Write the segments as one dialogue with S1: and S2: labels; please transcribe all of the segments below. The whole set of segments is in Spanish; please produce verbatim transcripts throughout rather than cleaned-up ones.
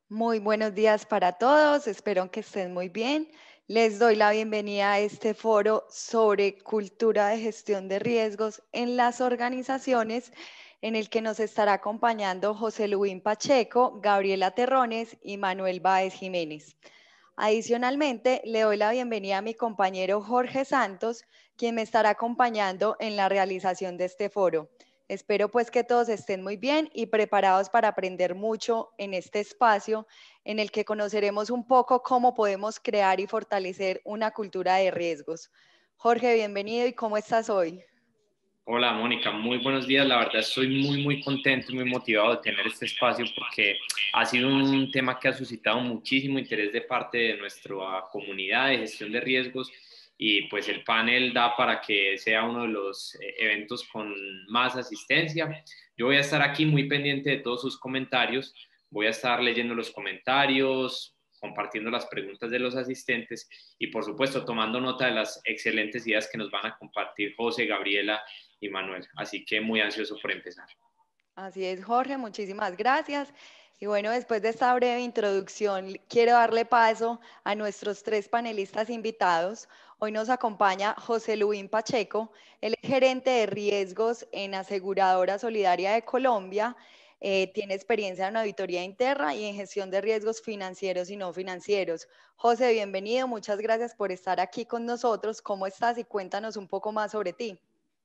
S1: Muy buenos días para todos, espero que estén muy bien. Les doy la bienvenida a este foro sobre cultura de gestión de riesgos en las organizaciones, en el que nos estará acompañando José Luis Pacheco, Gabriela Terrones y Manuel Báez Jiménez. Adicionalmente, le doy la bienvenida a mi compañero Jorge Santos, quien me estará acompañando en la realización de este foro. Espero pues que todos estén muy bien y preparados para aprender mucho en este espacio en el que conoceremos un poco cómo podemos crear y fortalecer una cultura de riesgos. Jorge, bienvenido y ¿cómo estás hoy?
S2: Hola Mónica, muy buenos días. La verdad estoy muy muy contento y muy motivado de tener este espacio porque ha sido un tema que ha suscitado muchísimo interés de parte de nuestra comunidad de gestión de riesgos y pues el panel da para que sea uno de los eh, eventos con más asistencia. Yo voy a estar aquí muy pendiente de todos sus comentarios, voy a estar leyendo los comentarios, compartiendo las preguntas de los asistentes y por supuesto tomando nota de las excelentes ideas que nos van a compartir José, Gabriela y Manuel. Así que muy ansioso por empezar.
S1: Así es, Jorge, muchísimas gracias. Y bueno, después de esta breve introducción, quiero darle paso a nuestros tres panelistas invitados. Hoy nos acompaña José Luis Pacheco, él es gerente de riesgos en Aseguradora Solidaria de Colombia. Eh, tiene experiencia en auditoría interna y en gestión de riesgos financieros y no financieros. José, bienvenido, muchas gracias por estar aquí con nosotros. ¿Cómo estás? Y cuéntanos un poco más sobre ti.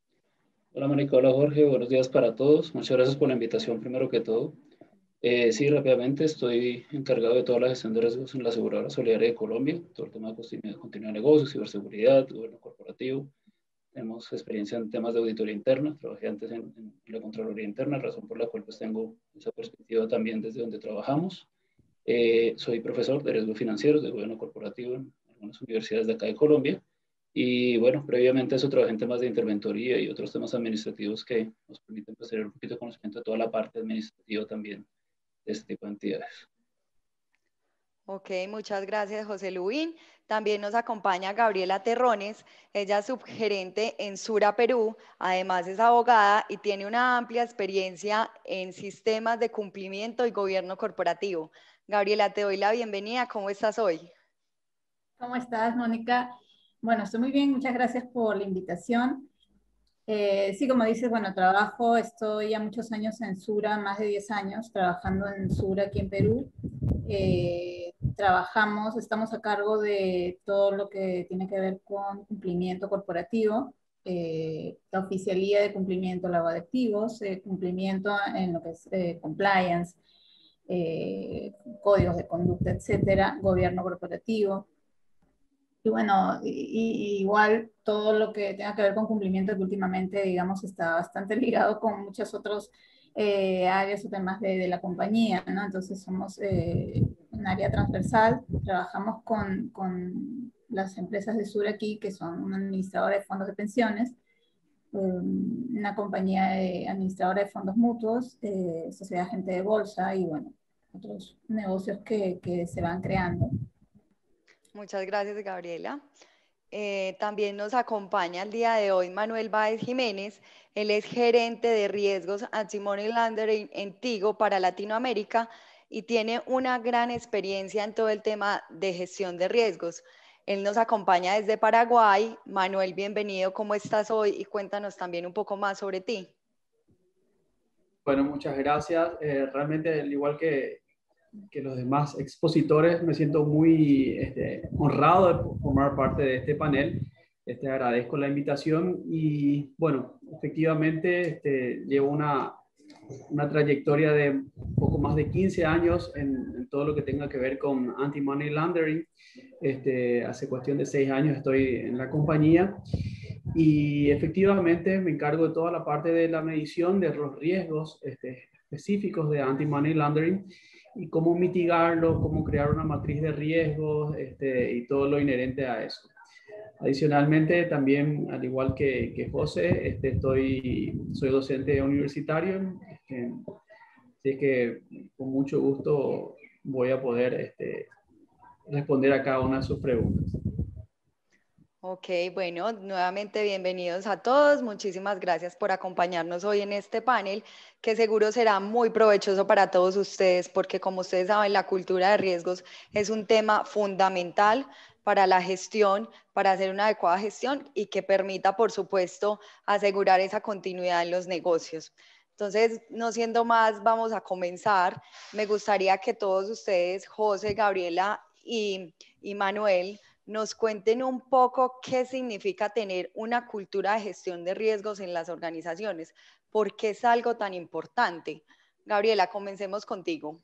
S3: Hola Mónica, hola Jorge, buenos días para todos. Muchas gracias por la invitación primero que todo. Eh, sí, rápidamente estoy encargado de toda la gestión de riesgos en la Aseguradora Solidaria de Colombia, todo el tema de continuidad continuidad de negocios, ciberseguridad, gobierno corporativo. Tenemos experiencia en temas de auditoría interna, trabajé antes en, en la Contraloría Interna, razón por la cual pues tengo esa perspectiva también desde donde trabajamos. Eh, soy profesor de riesgos financieros de gobierno corporativo en algunas universidades de acá de Colombia. Y bueno, previamente a eso trabajé en temas de interventoría y otros temas administrativos que nos permiten pues, tener un poquito de conocimiento de toda la parte administrativa también de este tipo de entidades.
S1: Ok, muchas gracias, José Luis. También nos acompaña Gabriela Terrones, ella es subgerente en Sura, Perú, además es abogada y tiene una amplia experiencia en sistemas de cumplimiento y gobierno corporativo. Gabriela, te doy la bienvenida, ¿cómo estás hoy?
S4: ¿Cómo estás, Mónica? Bueno, estoy muy bien, muchas gracias por la invitación. Eh, sí, como dices, bueno, trabajo, estoy ya muchos años en Sura, más de diez años trabajando en Sura aquí en Perú. Eh, trabajamos, estamos a cargo de todo lo que tiene que ver con cumplimiento corporativo, eh, la oficialía de cumplimiento lavado de activos, eh, cumplimiento en lo que es eh, compliance, eh, códigos de conducta, etcétera, gobierno corporativo. Y bueno, y, y igual todo lo que tenga que ver con cumplimiento, que últimamente, digamos, está bastante ligado con muchos otros eh, áreas o temas de, de, la compañía, ¿no? Entonces somos eh, un área transversal, trabajamos con, con las empresas de Sur aquí, que son una administradora de fondos de pensiones, um, una compañía de administradora de fondos mutuos, eh, sociedad agente de bolsa y bueno, otros negocios que, que se van creando.
S1: Muchas gracias, Gabriela. Eh, también nos acompaña el día de hoy Manuel Báez Jiménez. Él es gerente de riesgos anti-money laundering en Tigo para Latinoamérica y tiene una gran experiencia en todo el tema de gestión de riesgos. Él nos acompaña desde Paraguay. Manuel, bienvenido. ¿Cómo estás hoy? Y cuéntanos también un poco más sobre ti.
S5: Bueno, muchas gracias. Eh, realmente, al igual que, que los demás expositores, me siento muy este, honrado de formar parte de este panel. Este, agradezco la invitación y, bueno, efectivamente este, llevo una, una trayectoria de un poco más de quince años en, en todo lo que tenga que ver con anti-money laundering. Este, hace cuestión de seis años estoy en la compañía y efectivamente me encargo de toda la parte de la medición de los riesgos este, específicos de anti-money laundering y cómo mitigarlo, cómo crear una matriz de riesgos este, y todo lo inherente a eso. Adicionalmente, también, al igual que, que José, este, estoy, soy docente universitario, este, así es que con mucho gusto voy a poder este, responder a cada una de sus preguntas.
S1: Ok, bueno, nuevamente bienvenidos a todos. Muchísimas gracias por acompañarnos hoy en este panel, que seguro será muy provechoso para todos ustedes, porque como ustedes saben, la cultura de riesgos es un tema fundamental para la gestión, para hacer una adecuada gestión y que permita, por supuesto, asegurar esa continuidad en los negocios. Entonces, no siendo más, vamos a comenzar. Me gustaría que todos ustedes, José, Gabriela y, y Manuel, nos cuenten un poco qué significa tener una cultura de gestión de riesgos en las organizaciones. ¿Por qué es algo tan importante? Gabriela, comencemos contigo.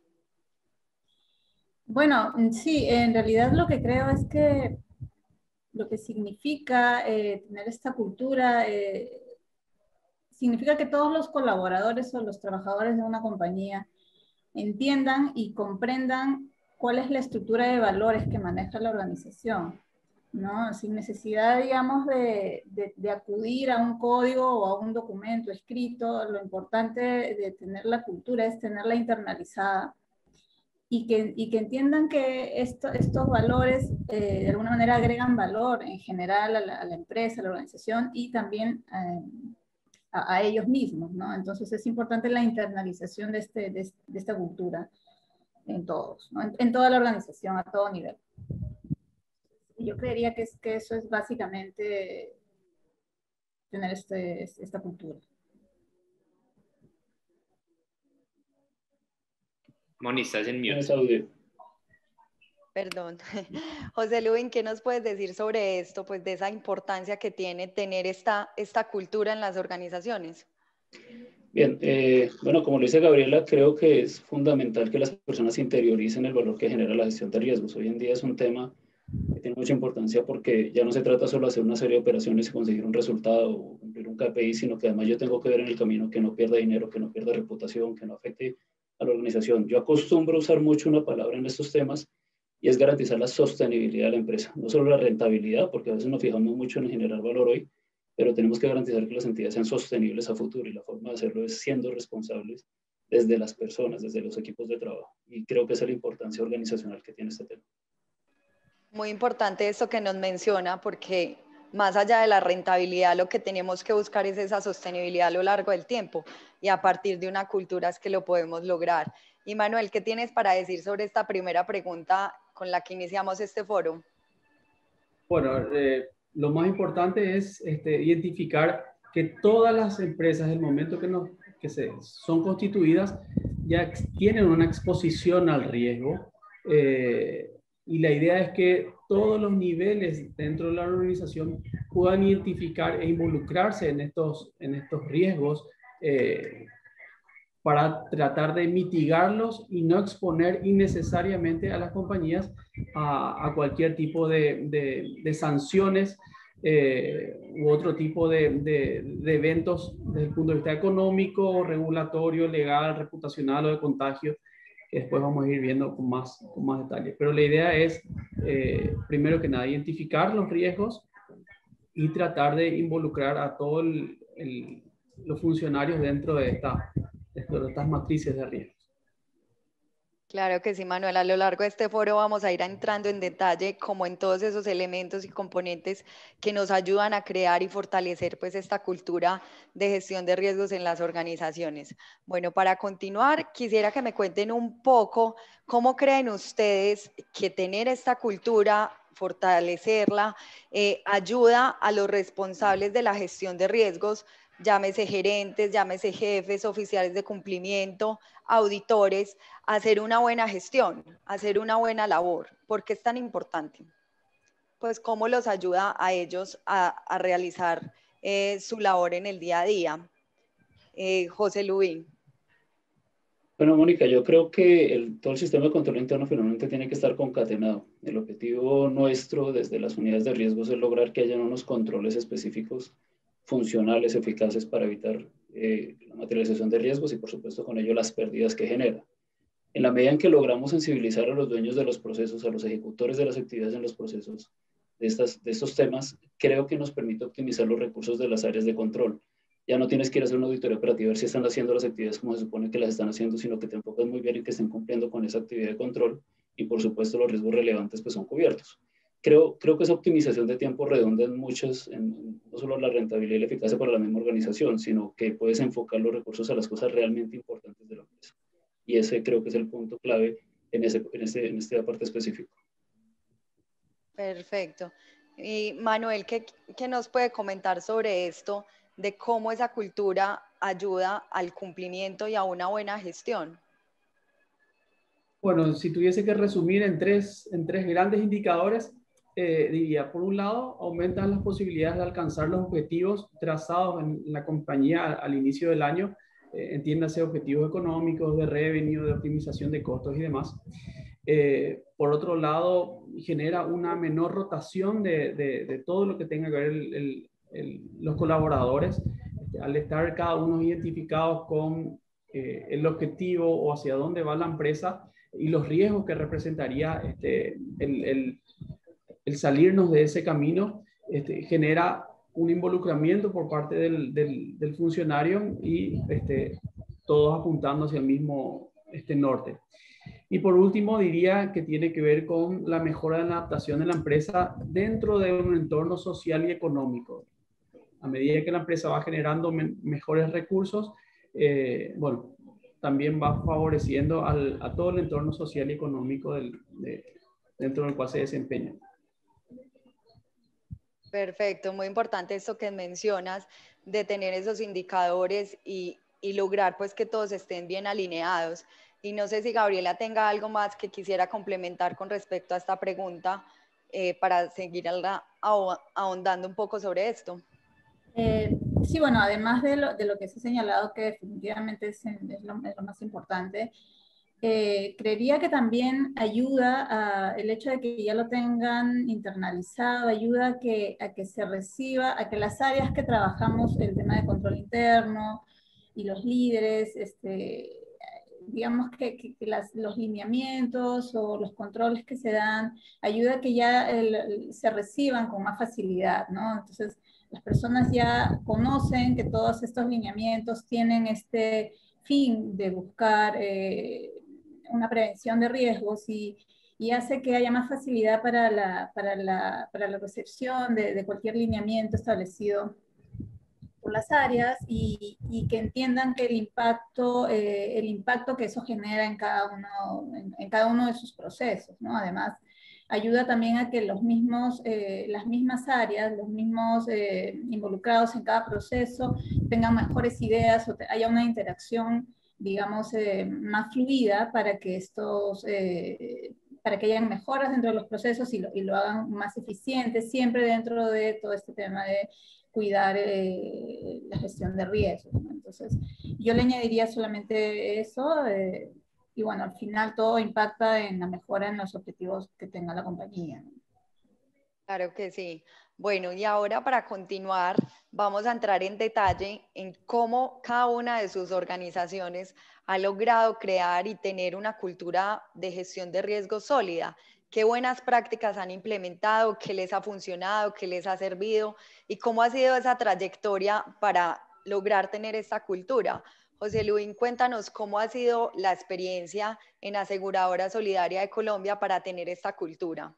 S4: Bueno, sí, en realidad lo que creo es que lo que significa eh, tener esta cultura eh, significa que todos los colaboradores o los trabajadores de una compañía entiendan y comprendan cuál es la estructura de valores que maneja la organización, ¿no? Sin necesidad, digamos, de, de, de acudir a un código o a un documento escrito. Lo importante de tener la cultura es tenerla internalizada y que, y que entiendan que esto, estos valores eh, de alguna manera agregan valor en general a la, a la empresa, a la organización y también eh, a, a ellos mismos, ¿no? Entonces es importante la internalización de, este, de, de esta cultura en todos, ¿no? en, en toda la organización, a todo nivel. Yo creería que, es, que eso es básicamente tener este, esta cultura.
S2: Moni, estás en mute.
S1: Perdón. José Luis, ¿qué nos puedes decir sobre esto, pues de esa importancia que tiene tener esta, esta cultura en las organizaciones?
S3: Bien, eh, bueno, como lo dice Gabriela, creo que es fundamental que las personas interioricen el valor que genera la gestión de riesgos. Hoy en día es un tema que tiene mucha importancia porque ya no se trata solo de hacer una serie de operaciones y conseguir un resultado o cumplir un K P I, sino que además yo tengo que ver en el camino que no pierda dinero, que no pierda reputación, que no afecte a la organización. Yo acostumbro a usar mucho una palabra en estos temas y es garantizar la sostenibilidad de la empresa. No solo la rentabilidad, porque a veces nos fijamos mucho en generar valor hoy, pero tenemos que garantizar que las entidades sean sostenibles a futuro y la forma de hacerlo es siendo responsables desde las personas, desde los equipos de trabajo. Y creo que esa es la importancia organizacional que tiene este tema.
S1: Muy importante esto que nos menciona, porque más allá de la rentabilidad, lo que tenemos que buscar es esa sostenibilidad a lo largo del tiempo y a partir de una cultura es que lo podemos lograr. Y Manuel, ¿qué tienes para decir sobre esta primera pregunta con la que iniciamos este foro?
S5: Bueno, eh, lo más importante es este, identificar que todas las empresas, en el momento que, no, que se, son constituidas, ya tienen una exposición al riesgo. Eh, y la idea es que todos los niveles dentro de la organización puedan identificar e involucrarse en estos, en estos riesgos eh, para tratar de mitigarlos y no exponer innecesariamente a las compañías a, a cualquier tipo de, de, de sanciones eh, u otro tipo de, de, de eventos desde el punto de vista económico, regulatorio, legal, reputacional o de contagio, que después vamos a ir viendo con más, con más detalle. Pero la idea es, eh, primero que nada, identificar los riesgos y tratar de involucrar a todos los funcionarios dentro de esta de estas matrices de riesgos.
S1: Claro que sí, Manuel. A lo largo de este foro vamos a ir entrando en detalle como en todos esos elementos y componentes que nos ayudan a crear y fortalecer pues esta cultura de gestión de riesgos en las organizaciones. Bueno, para continuar, quisiera que me cuenten un poco cómo creen ustedes que tener esta cultura, fortalecerla, eh, ayuda a los responsables de la gestión de riesgos, llámese gerentes, llámese jefes, oficiales de cumplimiento, auditores, a hacer una buena gestión, a hacer una buena labor. ¿Por qué es tan importante? Pues cómo los ayuda a ellos a, a realizar eh, su labor en el día a día. Eh, José Luis.
S3: Bueno, Mónica, yo creo que el, todo el sistema de control interno finalmente tiene que estar concatenado. El objetivo nuestro desde las unidades de riesgos es lograr que haya unos controles específicos funcionales, eficaces para evitar eh, la materialización de riesgos y por supuesto con ello las pérdidas que genera. En la medida en que logramos sensibilizar a los dueños de los procesos, a los ejecutores de las actividades en los procesos de, estas, de estos temas, creo que nos permite optimizar los recursos de las áreas de control. Ya no tienes que ir a hacer una auditoría operativa, ver si están haciendo las actividades como se supone que las están haciendo, sino que te enfocas muy bien en que estén cumpliendo con esa actividad de control y por supuesto los riesgos relevantes pues son cubiertos. creo, creo que esa optimización de tiempo redunda en muchos, en, no solo la rentabilidad y la eficacia para la misma organización, sino que puedes enfocar los recursos a las cosas realmente importantes de la empresa. Y ese creo que es el punto clave en, ese, en, este, en esta parte específica.
S1: Perfecto. Y Manuel, ¿qué, qué nos puede comentar sobre esto, de cómo esa cultura ayuda al cumplimiento y a una buena gestión?
S5: Bueno, si tuviese que resumir en tres, en tres grandes indicadores, eh, diría, por un lado, aumentan las posibilidades de alcanzar los objetivos trazados en la compañía al, al inicio del año, eh, entiéndase objetivos económicos, de revenue, de optimización de costos y demás. Eh, por otro lado, genera una menor rotación de, de, de todo lo que tenga que ver el, el, el, los colaboradores, este, al estar cada uno identificados con eh, el objetivo o hacia dónde va la empresa y los riesgos que representaría este, el, el, el salirnos de ese camino, este, genera un involucramiento por parte del, del, del funcionario y este, todos apuntando hacia el mismo este, norte. Y por último, diría que tiene que ver con la mejora de la adaptación de la empresa dentro de un entorno social y económico. A medida que la empresa va generando me mejores recursos, eh, bueno, también va favoreciendo al, a todo el entorno social y económico del, de, dentro del cual se desempeña.
S1: Perfecto, muy importante esto que mencionas, de tener esos indicadores y, y lograr pues que todos estén bien alineados. Y no sé si Gabriela tenga algo más que quisiera complementar con respecto a esta pregunta eh, para seguir ahondando un poco sobre esto.
S4: Eh, sí, bueno, además de lo, de lo que se ha señalado, que definitivamente es, es, lo, es lo más importante, eh, creería que también ayuda a, el hecho de que ya lo tengan internalizado, ayuda a que, a que se reciba, a que las áreas que trabajamos, el tema de control interno y los líderes, este, digamos que, que, que las, los lineamientos o los controles que se dan, ayuda a que ya el, el, se reciban con más facilidad, ¿no? Entonces, las personas ya conocen que todos estos lineamientos tienen este fin de buscar eh, una prevención de riesgos y, y hace que haya más facilidad para la, para la, para la recepción de, de cualquier lineamiento establecido por las áreas y, y que entiendan que el impacto, eh, el impacto que eso genera en cada uno, en, en cada uno de sus procesos, ¿no? Además, ayuda también a que los mismos, eh, las mismas áreas, los mismos eh, involucrados en cada proceso tengan mejores ideas o te, haya una interacción, digamos, eh, más fluida para que estos, eh, para que hayan mejoras dentro de los procesos y lo, y lo hagan más eficientes, siempre dentro de todo este tema de cuidar eh, la gestión de riesgos, ¿no? Entonces, yo le añadiría solamente eso, eh, y bueno, al final todo impacta en la mejora en los objetivos que tenga la compañía, ¿no?
S1: Claro que sí. Bueno, y ahora para continuar, vamos a entrar en detalle en cómo cada una de sus organizaciones ha logrado crear y tener una cultura de gestión de riesgos sólida. ¿Qué buenas prácticas han implementado? ¿Qué les ha funcionado? ¿Qué les ha servido? ¿Y cómo ha sido esa trayectoria para lograr tener esta cultura? José Luis, cuéntanos cómo ha sido la experiencia en Aseguradora Solidaria de Colombia para tener esta cultura.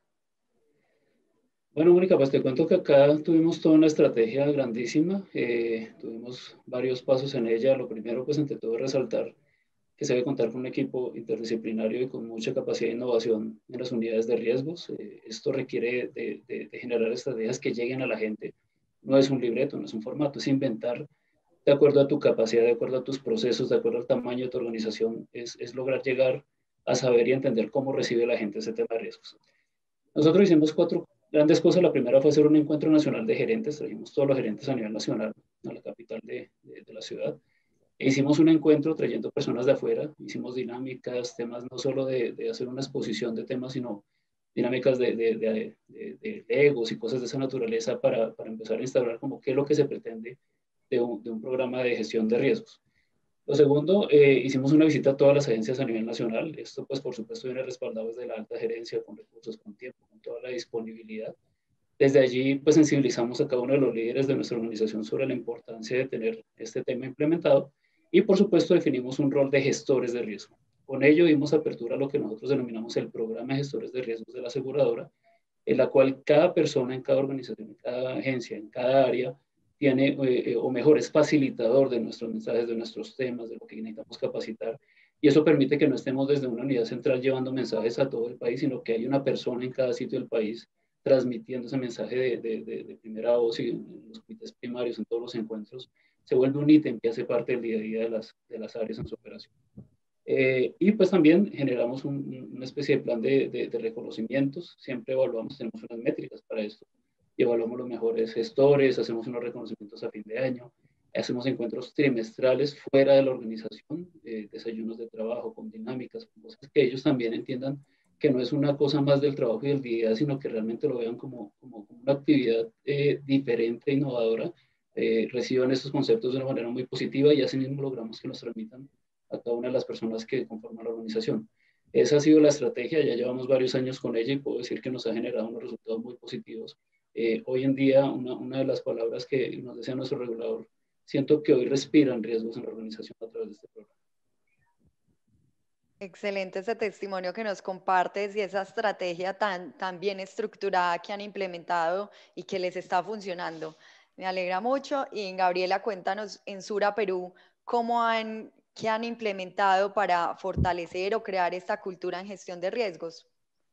S3: Bueno, Mónica, pues te cuento que acá tuvimos toda una estrategia grandísima, eh, tuvimos varios pasos en ella. Lo primero, pues ante todo, resaltar que se debe contar con un equipo interdisciplinario y con mucha capacidad de innovación en las unidades de riesgos. Eh, esto requiere de, de, de generar estrategias que lleguen a la gente. No es un libreto, no es un formato, es inventar de acuerdo a tu capacidad, de acuerdo a tus procesos, de acuerdo al tamaño de tu organización, es, es lograr llegar a saber y entender cómo recibe la gente ese tema de riesgos. Nosotros hicimos cuatro grandes cosas. La primera fue hacer un encuentro nacional de gerentes, trajimos todos los gerentes a nivel nacional a la capital de, de, de la ciudad. E hicimos un encuentro trayendo personas de afuera, hicimos dinámicas, temas no solo de, de hacer una exposición de temas, sino dinámicas de, de, de, de, de egos y cosas de esa naturaleza para, para empezar a instaurar como qué es lo que se pretende de un, de un programa de gestión de riesgos. Lo segundo, eh, hicimos una visita a todas las agencias a nivel nacional. Esto, pues, por supuesto, viene respaldado desde la alta gerencia, con recursos, con tiempo, con toda la disponibilidad. Desde allí, pues, sensibilizamos a cada uno de los líderes de nuestra organización sobre la importancia de tener este tema implementado y, por supuesto, definimos un rol de gestores de riesgo. Con ello dimos apertura a lo que nosotros denominamos el programa de gestores de riesgos de la aseguradora, en la cual cada persona en cada organización, en cada agencia, en cada área, tiene, eh, o mejor, es facilitador de nuestros mensajes, de nuestros temas, de lo que necesitamos capacitar. Y eso permite que no estemos desde una unidad central llevando mensajes a todo el país, sino que hay una persona en cada sitio del país transmitiendo ese mensaje de, de, de, de primera voz y en los comités primarios, en todos los encuentros. Se vuelve un ítem que hace parte del día a día de las, de las áreas en su operación. Eh, y pues también generamos un, una especie de plan de, de, de reconocimientos. Siempre evaluamos, tenemos unas métricas para esto. Y evaluamos los mejores gestores, hacemos unos reconocimientos a fin de año, hacemos encuentros trimestrales fuera de la organización, eh, desayunos de trabajo con dinámicas, con cosas que ellos también entiendan que no es una cosa más del trabajo y del día a día, sino que realmente lo vean como, como, como una actividad eh, diferente, innovadora, eh, reciban esos conceptos de una manera muy positiva y así mismo logramos que nos transmitan a cada una de las personas que conforman la organización. Esa ha sido la estrategia, ya llevamos varios años con ella y puedo decir que nos ha generado unos resultados muy positivos. Eh, hoy en día, una, una de las palabras que nos decía nuestro regulador, siento que hoy respiran riesgos en la organización a través de este programa.
S1: Excelente ese testimonio que nos compartes y esa estrategia tan, tan bien estructurada que han implementado y que les está funcionando. Me alegra mucho. Y Gabriela, cuéntanos en Sura, Perú, cómo han, qué han implementado para fortalecer o crear esta cultura en gestión de riesgos.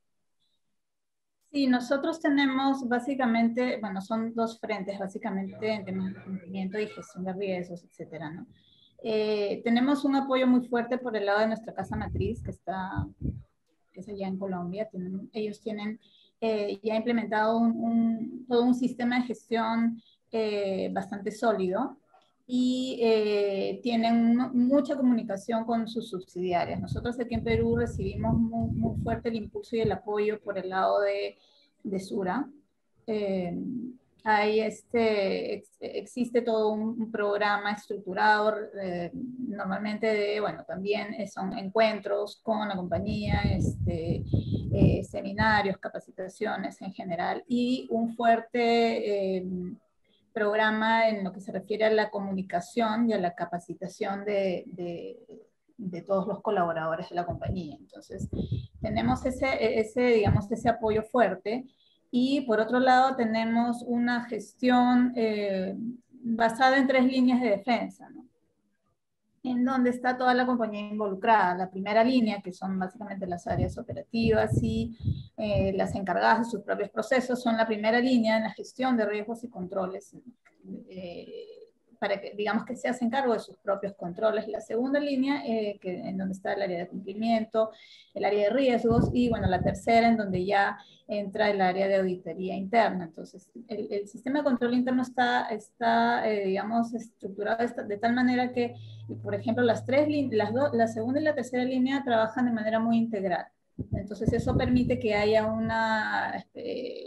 S4: Sí, nosotros tenemos básicamente, bueno, son dos frentes básicamente en temas de cumplimiento y gestión de riesgos, etcétera, ¿no? Eh, tenemos un apoyo muy fuerte por el lado de nuestra casa matriz, que está, que es allá en Colombia. Tienen, ellos tienen eh, ya implementado un, un, todo un sistema de gestión eh, bastante sólido y eh, tienen mucha comunicación con sus subsidiarias. Nosotros aquí en Perú recibimos muy, muy fuerte el impulso y el apoyo por el lado de, de Sura. Eh, Hay este, ex, existe todo un, un programa estructurado, eh, normalmente de, bueno, también son encuentros con la compañía, este, eh, seminarios, capacitaciones en general, y un fuerte eh, programa en lo que se refiere a la comunicación y a la capacitación de, de, de todos los colaboradores de la compañía. Entonces, tenemos ese, ese, digamos, ese apoyo fuerte. Y por otro lado tenemos una gestión eh, basada en tres líneas de defensa, ¿no? En donde está toda la compañía involucrada. La primera línea, que son básicamente las áreas operativas y eh, las encargadas de sus propios procesos, son la primera línea en la gestión de riesgos y controles, eh, para que, digamos, que se hacen cargo de sus propios controles. La segunda línea, eh, que, en donde está el área de cumplimiento, el área de riesgos, y bueno, la tercera, en donde ya entra el área de auditoría interna. Entonces, el, el sistema de control interno está, está eh, digamos, estructurado de, de tal manera que, por ejemplo, las tres, las dos, la segunda y la tercera línea trabajan de manera muy integral. Entonces, eso permite que haya una... Este,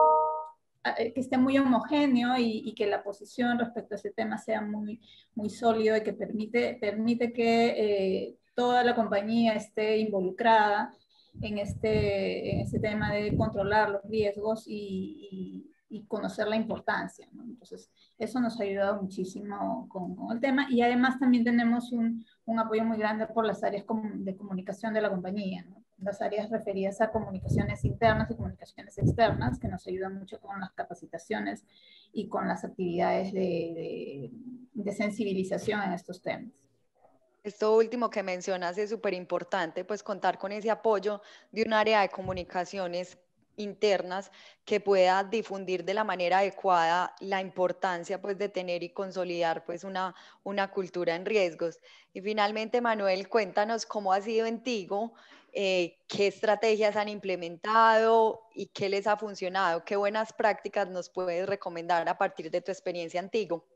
S4: que esté muy homogéneo y, y que la posición respecto a ese tema sea muy, muy sólido y que permite, permite que eh, toda la compañía esté involucrada en este, en este tema de controlar los riesgos y, y, y conocer la importancia, ¿no? Entonces, eso nos ha ayudado muchísimo con, con el tema, y además también tenemos un, un apoyo muy grande por las áreas de comunicación de la compañía, ¿no? Las áreas referidas a comunicaciones internas y comunicaciones externas, que nos ayudan mucho con las capacitaciones y con las actividades de, de, de sensibilización en estos temas.
S1: Esto último que mencionas es súper importante, pues contar con ese apoyo de un área de comunicaciones internas que pueda difundir de la manera adecuada la importancia, pues, de tener y consolidar, pues, una, una cultura en riesgos. Y finalmente, Manuel, cuéntanos cómo ha sido en Tigo, eh, qué estrategias han implementado y qué les ha funcionado, qué buenas prácticas nos puedes recomendar a partir de tu experiencia en Tigo.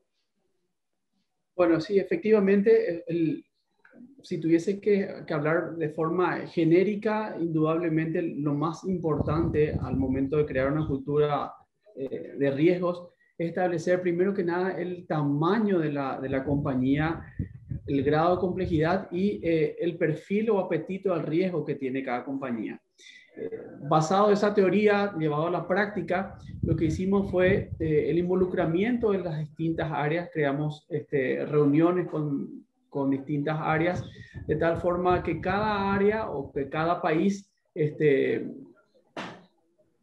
S5: Bueno, sí, efectivamente, el, si tuviese que, que hablar de forma genérica, indudablemente lo más importante al momento de crear una cultura eh, de riesgos es establecer primero que nada el tamaño de la, de la compañía, el grado de complejidad y eh, el perfil o apetito al riesgo que tiene cada compañía. Eh, basado en esa teoría, llevado a la práctica, lo que hicimos fue eh, el involucramiento de las distintas áreas. Creamos este, reuniones con, con distintas áreas, de tal forma que cada área o que cada país este,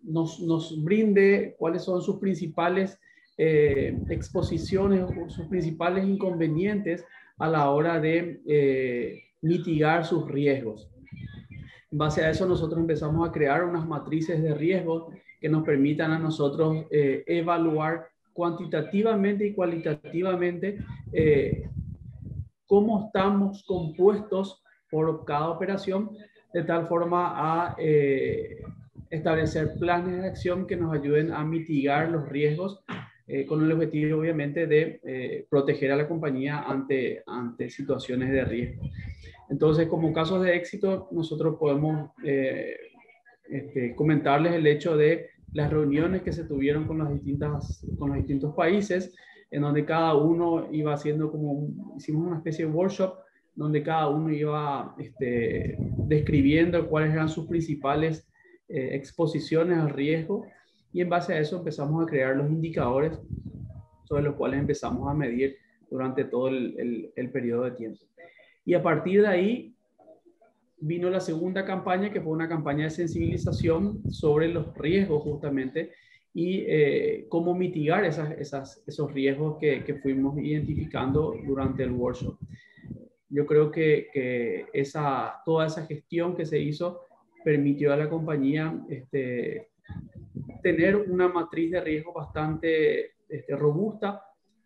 S5: nos, nos brinde cuáles son sus principales eh, exposiciones o sus principales inconvenientes a la hora de eh, mitigar sus riesgos. En base a eso nosotros empezamos a crear unas matrices de riesgo que nos permitan a nosotros eh, evaluar cuantitativamente y cualitativamente eh, cómo estamos compuestos por cada operación, de tal forma a eh, establecer planes de acción que nos ayuden a mitigar los riesgos eh, con el objetivo obviamente de eh, proteger a la compañía ante, ante situaciones de riesgo. Entonces, como casos de éxito, nosotros podemos eh, este, comentarles el hecho de las reuniones que se tuvieron con, las distintas, con los distintos países, en donde cada uno iba haciendo como, hicimos una especie de workshop, donde cada uno iba este, describiendo cuáles eran sus principales eh, exposiciones al riesgo, y en base a eso empezamos a crear los indicadores sobre los cuales empezamos a medir durante todo el, el, el periodo de tiempo. Y a partir de ahí vino la segunda campaña, que fue una campaña de sensibilización sobre los riesgos justamente y eh, cómo mitigar esas, esas, esos riesgos que, que fuimos identificando durante el workshop. Yo creo que, que esa, toda esa gestión que se hizo permitió a la compañía este, tener una matriz de riesgo bastante este, robusta,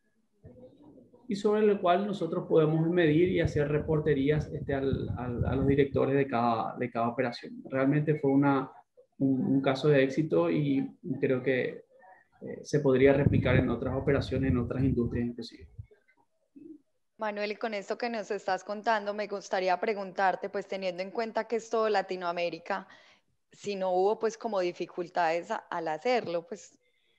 S5: y sobre el cual nosotros podemos medir y hacer reporterías este, al, al, a los directores de cada, de cada operación. Realmente fue una, un, un caso de éxito y creo que eh, se podría replicar en otras operaciones, en otras industrias inclusive.
S1: Manuel, y con esto que nos estás contando, me gustaría preguntarte, pues teniendo en cuenta que es todo Latinoamérica, si no hubo pues como dificultades a, al hacerlo, pues...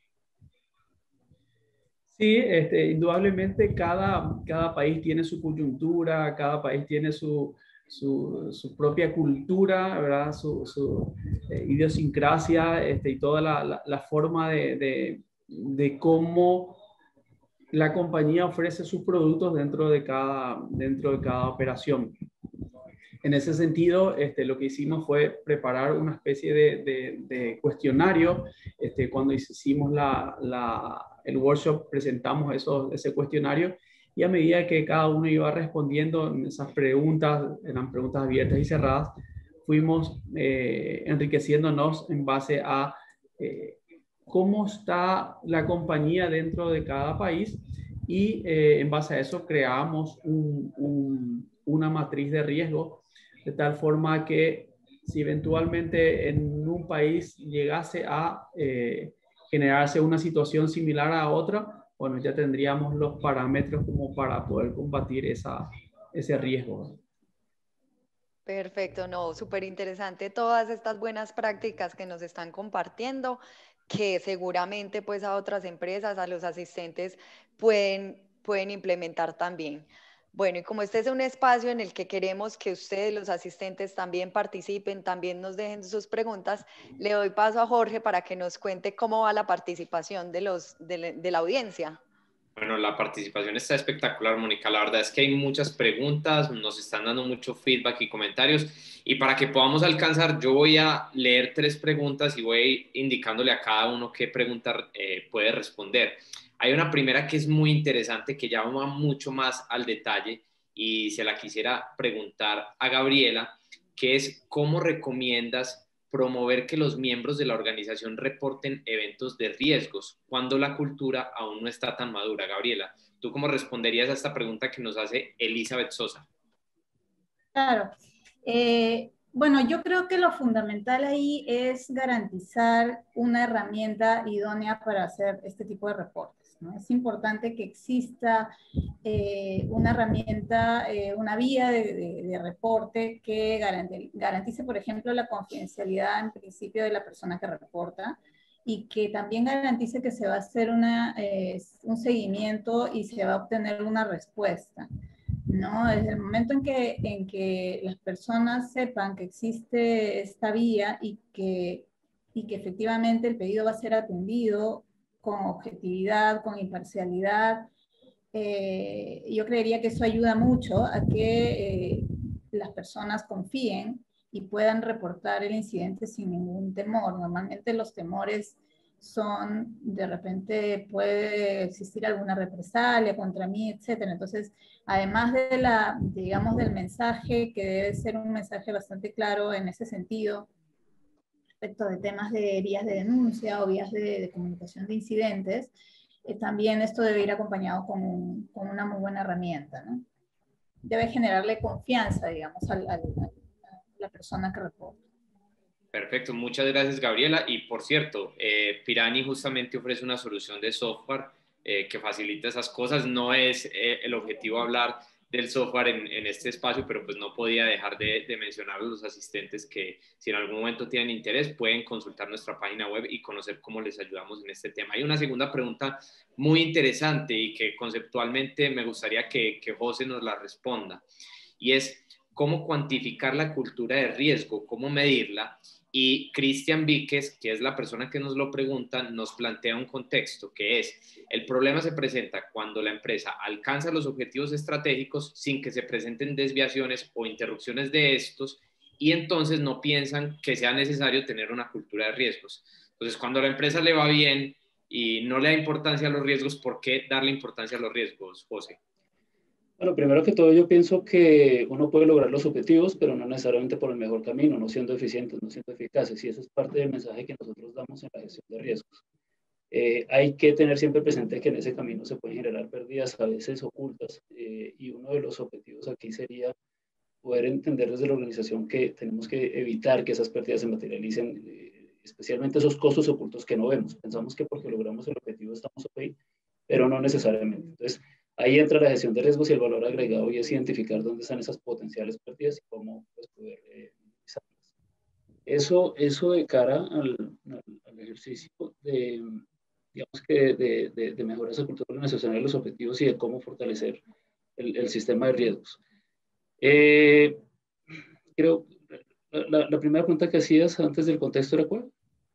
S5: Sí, este, indudablemente cada, cada país tiene su coyuntura, cada país tiene su, su, su propia cultura, ¿verdad? Su, su eh, idiosincrasia este, y toda la, la, la forma de, de, de cómo la compañía ofrece sus productos dentro de cada, dentro de cada operación. En ese sentido, este, lo que hicimos fue preparar una especie de, de, de cuestionario. Este, cuando hicimos la, la, el workshop, presentamos eso, ese cuestionario, y a medida que cada uno iba respondiendo en esas preguntas, eran preguntas abiertas y cerradas, fuimos eh, enriqueciéndonos en base a eh, cómo está la compañía dentro de cada país, y eh, en base a eso creamos un, un, una matriz de riesgo, de tal forma que si eventualmente en un país llegase a eh, generarse una situación similar a otra, bueno, ya tendríamos los parámetros como para poder combatir esa, ese riesgo.
S1: Perfecto, no, súper interesante todas estas buenas prácticas que nos están compartiendo, que seguramente pues a otras empresas, a los asistentes pueden, pueden implementar también. Bueno, y como este es un espacio en el que queremos que ustedes, los asistentes, también participen, también nos dejen sus preguntas, le doy paso a Jorge para que nos cuente cómo va la participación de, los, de, de la audiencia.
S2: Bueno, la participación está espectacular, Mónica. La verdad es que hay muchas preguntas, nos están dando mucho feedback y comentarios. Y para que podamos alcanzar, yo voy a leer tres preguntas y voy indicándole a cada uno qué pregunta eh, puede responder. Hay una primera que es muy interesante, que ya va mucho más al detalle y se la quisiera preguntar a Gabriela, que es ¿cómo recomiendas promover que los miembros de la organización reporten eventos de riesgos cuando la cultura aún no está tan madura? Gabriela, ¿tú cómo responderías a esta pregunta que nos hace Elizabeth Sosa?
S4: Claro. Eh, bueno, yo creo que lo fundamental ahí es garantizar una herramienta idónea para hacer este tipo de reportes, ¿no? Es importante que exista eh, una herramienta, eh, una vía de, de, de reporte que garantice, garantice, por ejemplo, la confidencialidad en principio de la persona que reporta, y que también garantice que se va a hacer una, eh, un seguimiento y se va a obtener una respuesta, ¿no? Desde el momento en que, en que las personas sepan que existe esta vía y que, y que efectivamente el pedido va a ser atendido con objetividad, con imparcialidad, eh, yo creería que eso ayuda mucho a que eh, las personas confíen y puedan reportar el incidente sin ningún temor. Normalmente los temores son, de repente puede existir alguna represalia contra mí, etcétera. Entonces, además de la, digamos, del mensaje, que debe ser un mensaje bastante claro en ese sentido, respecto de temas de vías de denuncia o vías de, de comunicación de incidentes, eh, también esto debe ir acompañado con, un, con una muy buena herramienta, ¿no? Debe generarle confianza, digamos, al, al, a la persona que reporta.
S2: Perfecto, muchas gracias, Gabriela. Y por cierto, eh, Pirani justamente ofrece una solución de software eh, que facilita esas cosas. No es eh, el objetivo hablar del software en, en este espacio, pero pues no podía dejar de, de mencionar a los asistentes que si en algún momento tienen interés pueden consultar nuestra página web y conocer cómo les ayudamos en este tema. Hay una segunda pregunta muy interesante y que conceptualmente me gustaría que, que José nos la responda, y es cómo cuantificar la cultura de riesgo, cómo medirla. Y Cristian Víquez, que es la persona que nos lo pregunta, nos plantea un contexto que es: el problema se presenta cuando la empresa alcanza los objetivos estratégicos sin que se presenten desviaciones o interrupciones de estos, y entonces no piensan que sea necesario tener una cultura de riesgos. Entonces, cuando a la empresa le va bien y no le da importancia a los riesgos, ¿por qué darle importancia a los riesgos, José?
S3: Bueno, primero que todo yo pienso que uno puede lograr los objetivos, pero no necesariamente por el mejor camino, no siendo eficientes, no siendo eficaces, y ese es parte del mensaje que nosotros damos en la gestión de riesgos. Eh, hay que tener siempre presente que en ese camino se pueden generar pérdidas a veces ocultas, eh, y uno de los objetivos aquí sería poder entender desde la organización que tenemos que evitar que esas pérdidas se materialicen, eh, especialmente esos costos ocultos que no vemos. Pensamos que porque logramos el objetivo estamos ok, pero no necesariamente. Entonces, ahí entra la gestión de riesgos y el valor agregado, y es identificar dónde están esas potenciales pérdidas y cómo pues, poder eh, minimizarlas. Eso, eso de cara al, al, al ejercicio de, digamos que de, de, de mejorar esa cultura organizacional de los objetivos y de cómo fortalecer el, el sistema de riesgos. Eh, creo, la, la primera pregunta que hacías antes del contexto era ¿cuál?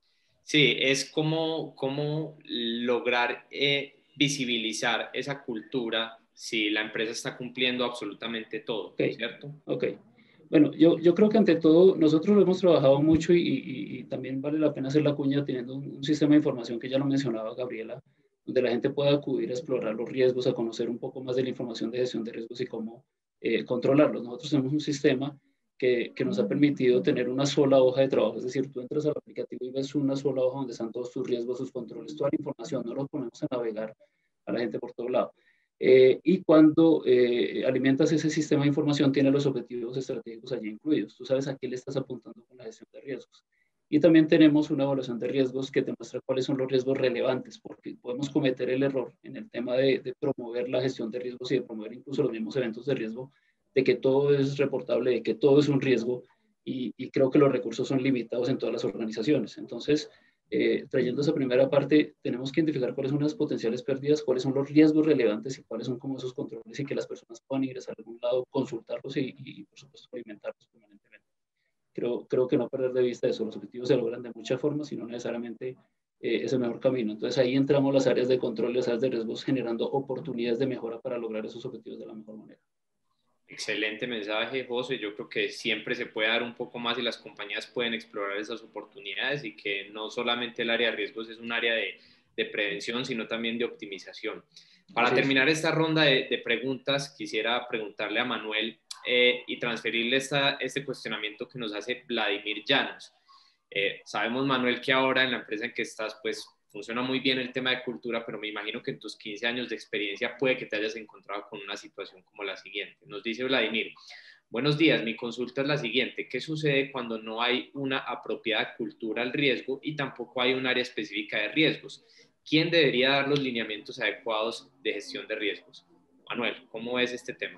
S2: Sí, es cómo, cómo lograr eh, visibilizar esa cultura si la empresa está cumpliendo absolutamente todo, okay. ¿Cierto?
S3: Ok. Bueno, yo, yo creo que ante todo nosotros lo hemos trabajado mucho y, y, y también vale la pena hacer la cuña teniendo un, un sistema de información que ya lo mencionaba Gabriela, donde la gente pueda acudir a explorar los riesgos, a conocer un poco más de la información de gestión de riesgos y cómo eh, controlarlos. Nosotros tenemos un sistema que, que nos ha permitido tener una sola hoja de trabajo, es decir, tú entras al aplicativo y ves una sola hoja donde están todos tus riesgos, sus controles, toda la información, no lo ponemos a navegar a la gente por todo lado. Eh, y cuando eh, alimentas ese sistema de información, tiene los objetivos estratégicos allí incluidos. Tú sabes a qué le estás apuntando con la gestión de riesgos. Y también tenemos una evaluación de riesgos que te muestra cuáles son los riesgos relevantes, porque podemos cometer el error en el tema de, de promover la gestión de riesgos y de promover incluso los mismos eventos de riesgo, de que todo es reportable, de que todo es un riesgo, y, y creo que los recursos son limitados en todas las organizaciones. Entonces, Eh, trayendo esa primera parte, tenemos que identificar cuáles son las potenciales pérdidas, cuáles son los riesgos relevantes y cuáles son como esos controles, y que las personas puedan ingresar a algún lado, consultarlos y, y por supuesto, alimentarlos permanentemente. Creo, creo que no perder de vista eso. Los objetivos se logran de muchas formas y no necesariamente eh, es el mejor camino. Entonces ahí entramos las áreas de control, las áreas de riesgos, generando oportunidades de mejora para lograr esos objetivos de la mejor manera.
S2: Excelente mensaje, José. Yo creo que siempre se puede dar un poco más y las compañías pueden explorar esas oportunidades, y que no solamente el área de riesgos es un área de, de prevención, sino también de optimización. Para sí, terminar esta ronda de, de preguntas, quisiera preguntarle a Manuel eh, y transferirle esta, este cuestionamiento que nos hace Vladimir Llanos. Eh, sabemos, Manuel, que ahora en la empresa en que estás, pues funciona muy bien el tema de cultura, pero me imagino que en tus quince años de experiencia puede que te hayas encontrado con una situación como la siguiente. Nos dice Vladimir: buenos días, mi consulta es la siguiente. ¿Qué sucede cuando no hay una apropiada cultura al riesgo y tampoco hay un área específica de riesgos? ¿Quién debería dar los lineamientos adecuados de gestión de riesgos? Manuel, ¿cómo ves este tema?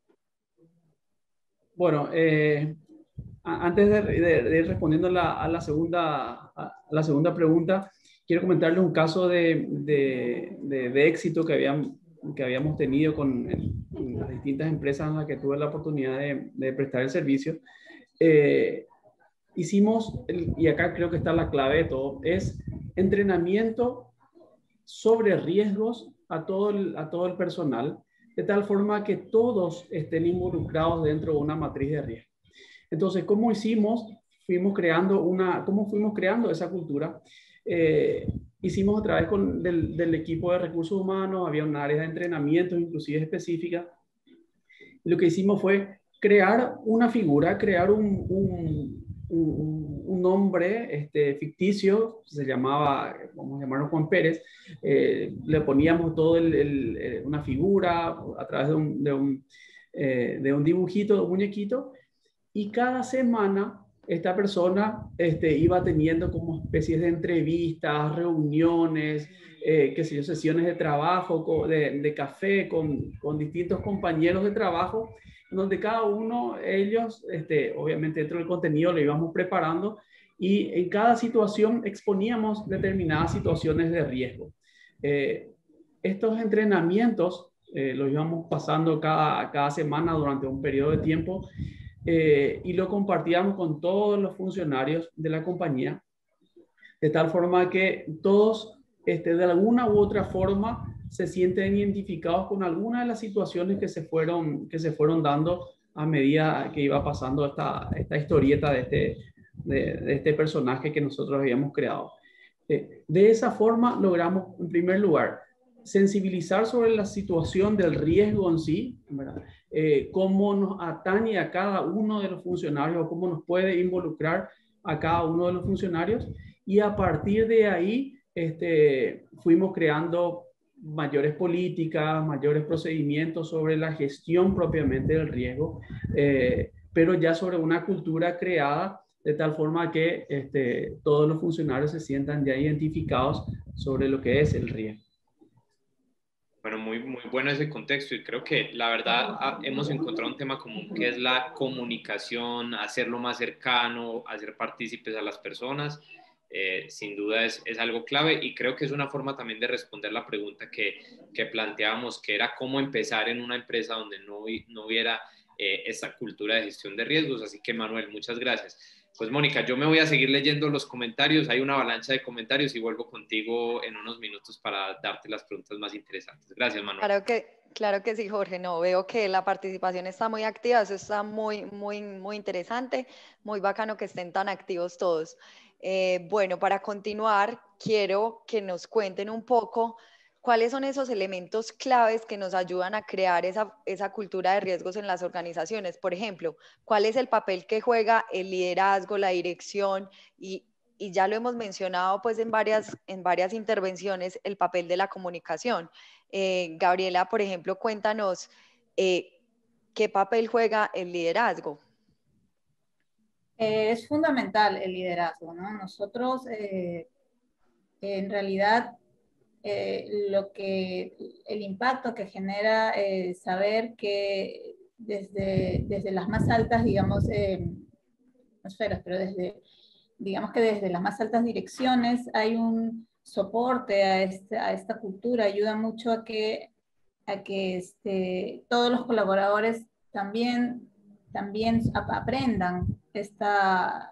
S5: Bueno, eh, antes de, de, de ir respondiendo a la, a, la segunda, a la segunda pregunta, quiero comentarles un caso de, de, de, de éxito que, habían, que habíamos tenido con en las distintas empresas en las que tuve la oportunidad de, de prestar el servicio. Eh, hicimos, y acá creo que está la clave de todo, es entrenamiento sobre riesgos a todo el, a todo el personal, de tal forma que todos estén involucrados dentro de una matriz de riesgo. Entonces, ¿cómo hicimos? Fuimos creando una, ¿cómo fuimos creando esa cultura? Eh, hicimos a través con, del, del equipo de recursos humanos, había un área de entrenamiento inclusive específica. Lo que hicimos fue crear una figura, crear un, un, un, un nombre este, ficticio, se llamaba, vamos a llamarlo Juan Pérez, eh, le poníamos todo el, el, una figura a través de un, de un, eh, de un dibujito, de un muñequito, y cada semana esta persona este, iba teniendo como especies de entrevistas, reuniones, eh, qué sé yo, sesiones de trabajo, de, de café con, con distintos compañeros de trabajo, donde cada uno, ellos, este, obviamente dentro del contenido le íbamos preparando y en cada situación exponíamos determinadas situaciones de riesgo. Eh, estos entrenamientos eh, los íbamos pasando cada, cada semana durante un periodo de tiempo. Eh, y lo compartíamos con todos los funcionarios de la compañía, de tal forma que todos, este, de alguna u otra forma, se sienten identificados con alguna de las situaciones que se fueron, que se fueron dando a medida que iba pasando esta, esta historieta de este, de, de este personaje que nosotros habíamos creado. Eh, de esa forma logramos, en primer lugar, sensibilizar sobre la situación del riesgo en sí, ¿verdad? Eh, cómo nos atañe a cada uno de los funcionarios o cómo nos puede involucrar a cada uno de los funcionarios, y a partir de ahí este, fuimos creando mayores políticas, mayores procedimientos sobre la gestión propiamente del riesgo, eh, pero ya sobre una cultura creada de tal forma que este, todos los funcionarios se sientan ya identificados sobre lo que es el riesgo.
S2: Bueno, muy, muy bueno ese contexto y creo que la verdad ah, hemos encontrado un tema común que es la comunicación, hacerlo más cercano, hacer partícipes a las personas. Eh, sin duda es, es algo clave y creo que es una forma también de responder la pregunta que, que planteábamos, que era cómo empezar en una empresa donde no, no hubiera eh, esta cultura de gestión de riesgos. Así que Manuel, muchas gracias. Pues Mónica, yo me voy a seguir leyendo los comentarios, hay una avalancha de comentarios y vuelvo contigo en unos minutos para darte las preguntas más interesantes. Gracias, Manuel.
S1: Claro que, claro que sí, Jorge, no, veo que la participación está muy activa, eso está muy, muy, muy interesante, muy bacano que estén tan activos todos. Eh, bueno, para continuar, quiero que nos cuenten un poco cuáles son esos elementos claves que nos ayudan a crear esa, esa cultura de riesgos en las organizaciones. Por ejemplo, cuál es el papel que juega el liderazgo, la dirección y, y ya lo hemos mencionado pues en varias, en varias intervenciones, el papel de la comunicación. Eh, Gabriela, por ejemplo, cuéntanos eh, qué papel juega el liderazgo.
S4: Eh, es fundamental el liderazgo, ¿no? Nosotros, eh, en realidad, eh, lo que, el impacto que genera eh, saber que desde, desde las más altas, digamos, eh, esferas, pero desde, digamos que desde las más altas direcciones hay un soporte a, este, a esta cultura, ayuda mucho a que, a que este, todos los colaboradores también, también aprendan esta,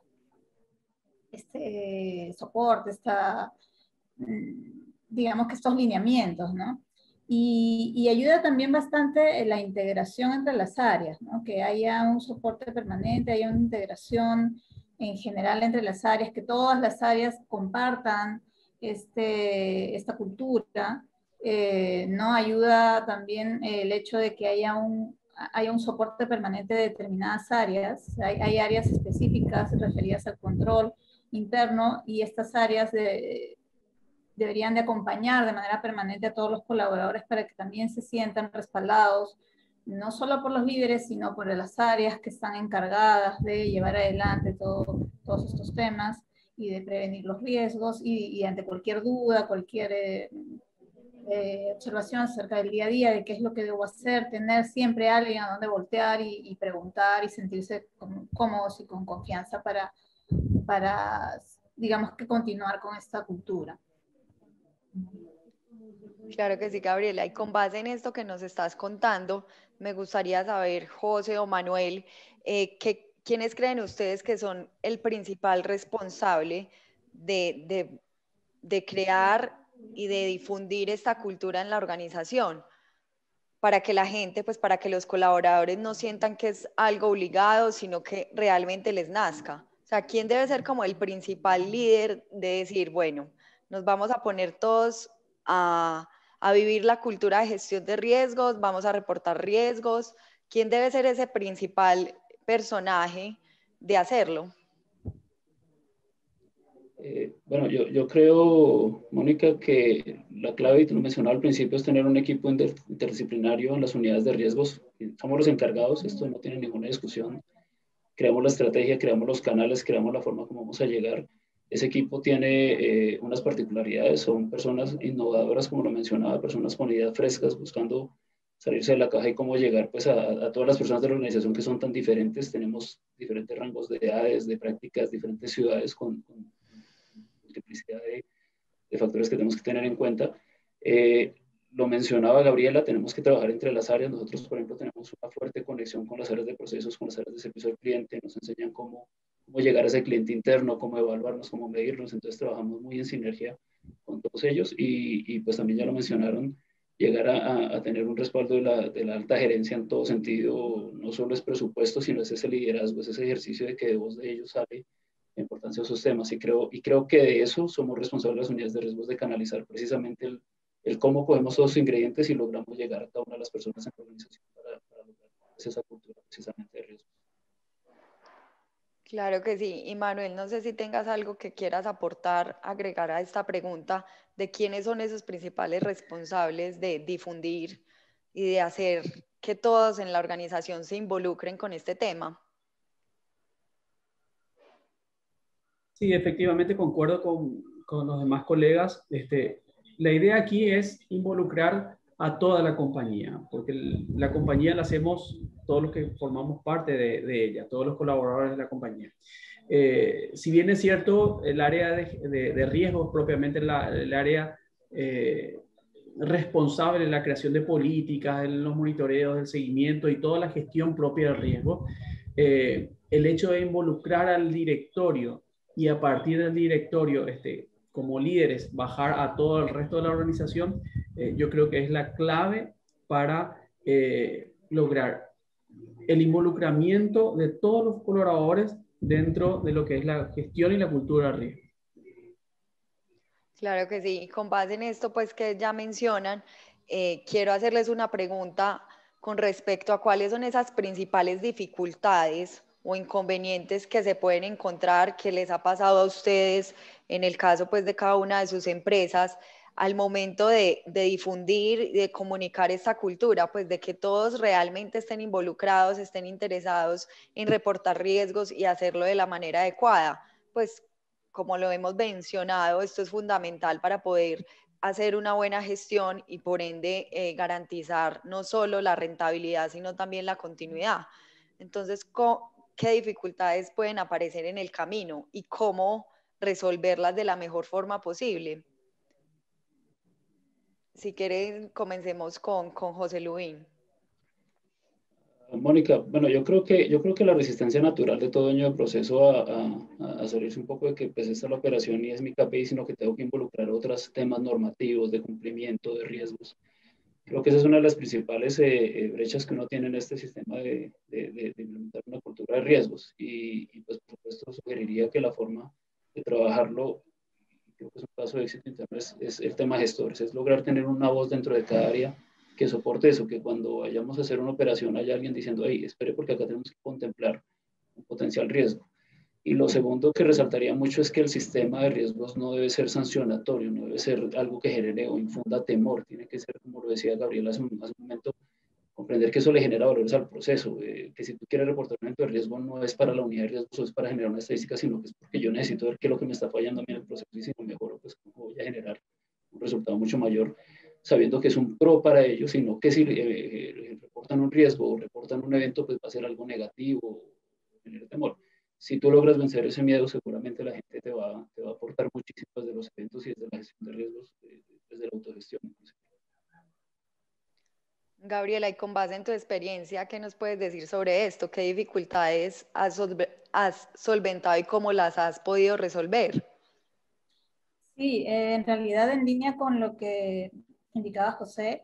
S4: este soporte, esta, digamos que estos lineamientos, ¿no? Y, y ayuda también bastante la integración entre las áreas, ¿no? Que haya un soporte permanente, haya una integración en general entre las áreas, que todas las áreas compartan este, esta cultura, eh, ¿no? Ayuda también el hecho de que haya un, haya un soporte permanente de determinadas áreas. Hay, hay áreas específicas referidas al control interno y estas áreas de, deberían de acompañar de manera permanente a todos los colaboradores para que también se sientan respaldados, no solo por los líderes, sino por las áreas que están encargadas de llevar adelante todo, todos estos temas y de prevenir los riesgos y, y ante cualquier duda, cualquier eh, eh, observación acerca del día a día, de qué es lo que debo hacer, tener siempre a alguien a donde voltear y, y preguntar y sentirse cómodos y con confianza para, para, digamos que continuar con esta cultura.
S1: Claro que sí, Gabriela. Y con base en esto que nos estás contando, me gustaría saber, José o Manuel, eh, que, ¿quiénes creen ustedes que son el principal responsable de, de, de crear y de difundir esta cultura en la organización? para que la gente, pues para que los colaboradores no sientan que es algo obligado, sino que realmente les nazca? O sea, ¿quién debe ser como el principal líder de decir, bueno, nos vamos a poner todos a, a vivir la cultura de gestión de riesgos, vamos a reportar riesgos? ¿Quién debe ser ese principal personaje de hacerlo?
S3: Eh, bueno, yo, yo creo, Mónica, que la clave, y tú lo mencionaba al principio, es tener un equipo inter, interdisciplinario en las unidades de riesgos. Somos los encargados, esto no tiene ninguna discusión. Creamos la estrategia, creamos los canales, creamos la forma como vamos a llegar. Ese equipo tiene eh, unas particularidades, son personas innovadoras, como lo mencionaba, personas con ideas frescas, buscando salirse de la caja y cómo llegar pues, a, a todas las personas de la organización que son tan diferentes. Tenemos diferentes rangos de edades, de prácticas, diferentes ciudades con, con multiplicidad de, de factores que tenemos que tener en cuenta. Eh, lo mencionaba Gabriela, tenemos que trabajar entre las áreas. Nosotros, por ejemplo, tenemos una fuerte conexión con las áreas de procesos, con las áreas de servicio al cliente. Nos enseñan cómo, cómo llegar a ese cliente interno, cómo evaluarnos, cómo medirnos. Entonces, trabajamos muy en sinergia con todos ellos. Y, y pues también ya lo mencionaron, llegar a, a tener un respaldo de la, de la alta gerencia en todo sentido. No solo es presupuesto, sino es ese liderazgo, es ese ejercicio de que de voz de ellos sale la importancia de esos temas. Y creo, y creo que de eso somos responsables las unidades de riesgos, de canalizar precisamente el, el cómo cogemos todos los ingredientes y logramos llegar a cada una de las personas en la organización para, para lograr esa cultura precisamente de riesgos.
S1: Claro que sí. Y Manuel, no sé si tengas algo que quieras aportar, agregar a esta pregunta de quiénes son esos principales responsables de difundir y de hacer que todos en la organización se involucren con este tema.
S5: Sí, efectivamente concuerdo con, con los demás colegas. Este, la idea aquí es involucrar a toda la compañía, porque el, la compañía la hacemos todos los que formamos parte de, de ella, todos los colaboradores de la compañía. Eh, si bien es cierto, el área de, de, de riesgos, propiamente la, el área eh, responsable de la creación de políticas, en los monitoreos, el seguimiento y toda la gestión propia del riesgo, eh, el hecho de involucrar al directorio y a partir del directorio, este, como líderes, bajar a todo el resto de la organización, eh, yo creo que es la clave para eh, lograr el involucramiento de todos los colaboradores dentro de lo que es la gestión y la cultura de riesgo.
S1: Claro que sí. Con base en esto, pues que ya mencionan, eh, quiero hacerles una pregunta con respecto a cuáles son esas principales dificultades o inconvenientes que se pueden encontrar, que les ha pasado a ustedes en el caso pues de cada una de sus empresas al momento de, de difundir y de comunicar esta cultura, pues de que todos realmente estén involucrados, estén interesados en reportar riesgos y hacerlo de la manera adecuada. Pues como lo hemos mencionado, esto es fundamental para poder hacer una buena gestión y por ende eh, garantizar no solo la rentabilidad, sino también la continuidad. Entonces, ¿qué dificultades pueden aparecer en el camino y cómo resolverlas de la mejor forma posible? Si quieren, comencemos con, con José Luis.
S3: Mónica, bueno, yo creo que, yo creo que la resistencia natural de todo dueño de proceso a, a, a salirse un poco de que pues esta es la operación y es mi K P I, sino que tengo que involucrar otros temas normativos, de cumplimiento, de riesgos. Creo que esa es una de las principales eh, brechas que uno tiene en este sistema de, de, de, de implementar una cultura de riesgos. Y, y pues por supuesto sugeriría que la forma de trabajarlo, creo que es un caso de éxito interno, es, es el tema gestores, es lograr tener una voz dentro de cada área que soporte eso, que cuando vayamos a hacer una operación haya alguien diciendo, hey, espere porque acá tenemos que contemplar un potencial riesgo. Y lo segundo que resaltaría mucho es que el sistema de riesgos no debe ser sancionatorio, no debe ser algo que genere o infunda temor, tiene que ser, como lo decía Gabriela hace un, hace un momento, comprender que eso le genera valores al proceso, eh, que si tú quieres reportar un evento de riesgo no es para la unidad de riesgos o es para generar una estadística, sino que es porque yo necesito ver qué es lo que me está fallando a mí en el proceso y si no mejoro, pues cómo voy a generar un resultado mucho mayor, sabiendo que es un pro para ellos, sino que si eh, eh, reportan un riesgo o reportan un evento, pues va a ser algo negativo o generar temor. Si tú logras vencer ese miedo, seguramente la gente te va, te va a aportar muchísimo desde los eventos y desde la gestión de riesgos, desde la autogestión.
S1: Gabriela, y con base en tu experiencia, ¿qué nos puedes decir sobre esto? ¿Qué dificultades has, has solventado y cómo las has podido resolver?
S4: Sí, eh, en realidad en línea con lo que indicaba José,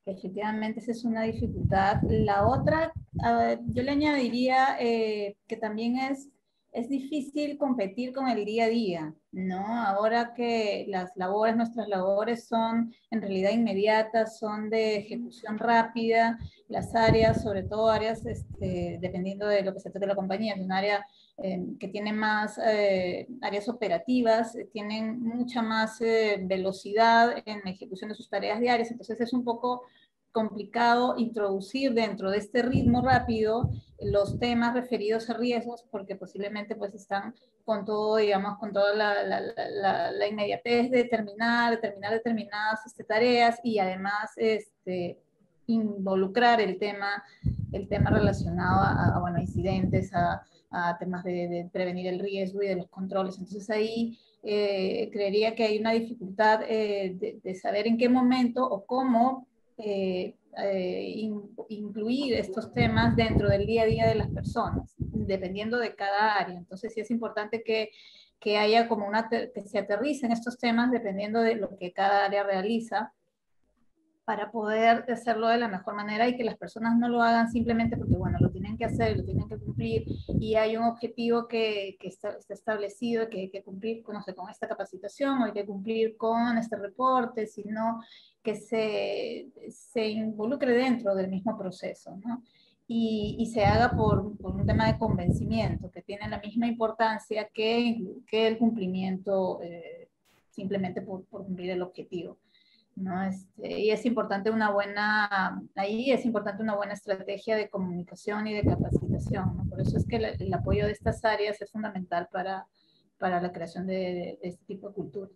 S4: Efectivamente, esa es una dificultad. La otra, uh, yo le añadiría eh, que también es, es difícil competir con el día a día, ¿no? Ahora que las labores, nuestras labores son en realidad inmediatas, son de ejecución rápida, las áreas, sobre todo áreas, este, dependiendo de lo que se trate de la compañía, es un área eh, que tiene más eh, áreas operativas, eh, tienen mucha más eh, velocidad en la ejecución de sus tareas diarias, entonces es un poco complicado introducir dentro de este ritmo rápido los temas referidos a riesgos, porque posiblemente pues están con todo, digamos, con toda la, la, la, la inmediatez de terminar, de terminar determinadas este, tareas y además este, involucrar el tema, el tema relacionado a, a bueno, incidentes, a, a temas de, de prevenir el riesgo y de los controles. Entonces ahí eh, creería que hay una dificultad eh, de, de saber en qué momento o cómo Eh, eh, in, incluir estos temas dentro del día a día de las personas, dependiendo de cada área. Entonces sí es importante que, que haya como una, que se aterricen estos temas dependiendo de lo que cada área realiza, para poder hacerlo de la mejor manera y que las personas no lo hagan simplemente porque, bueno, lo tienen que hacer, lo tienen que cumplir y hay un objetivo que, que está, está establecido, que hay que cumplir con, no sé, con esta capacitación o hay que cumplir con este reporte, sino que se, se involucre dentro del mismo proceso, ¿no? Y, y se haga por, por un tema de convencimiento, que tiene la misma importancia que, que el cumplimiento eh, simplemente por, por cumplir el objetivo. ¿No? Este, y es importante una buena, ahí es importante una buena estrategia de comunicación y de capacitación, ¿no? Por eso es que el, el apoyo de estas áreas es fundamental para, para la creación de, de, de este tipo de culturas.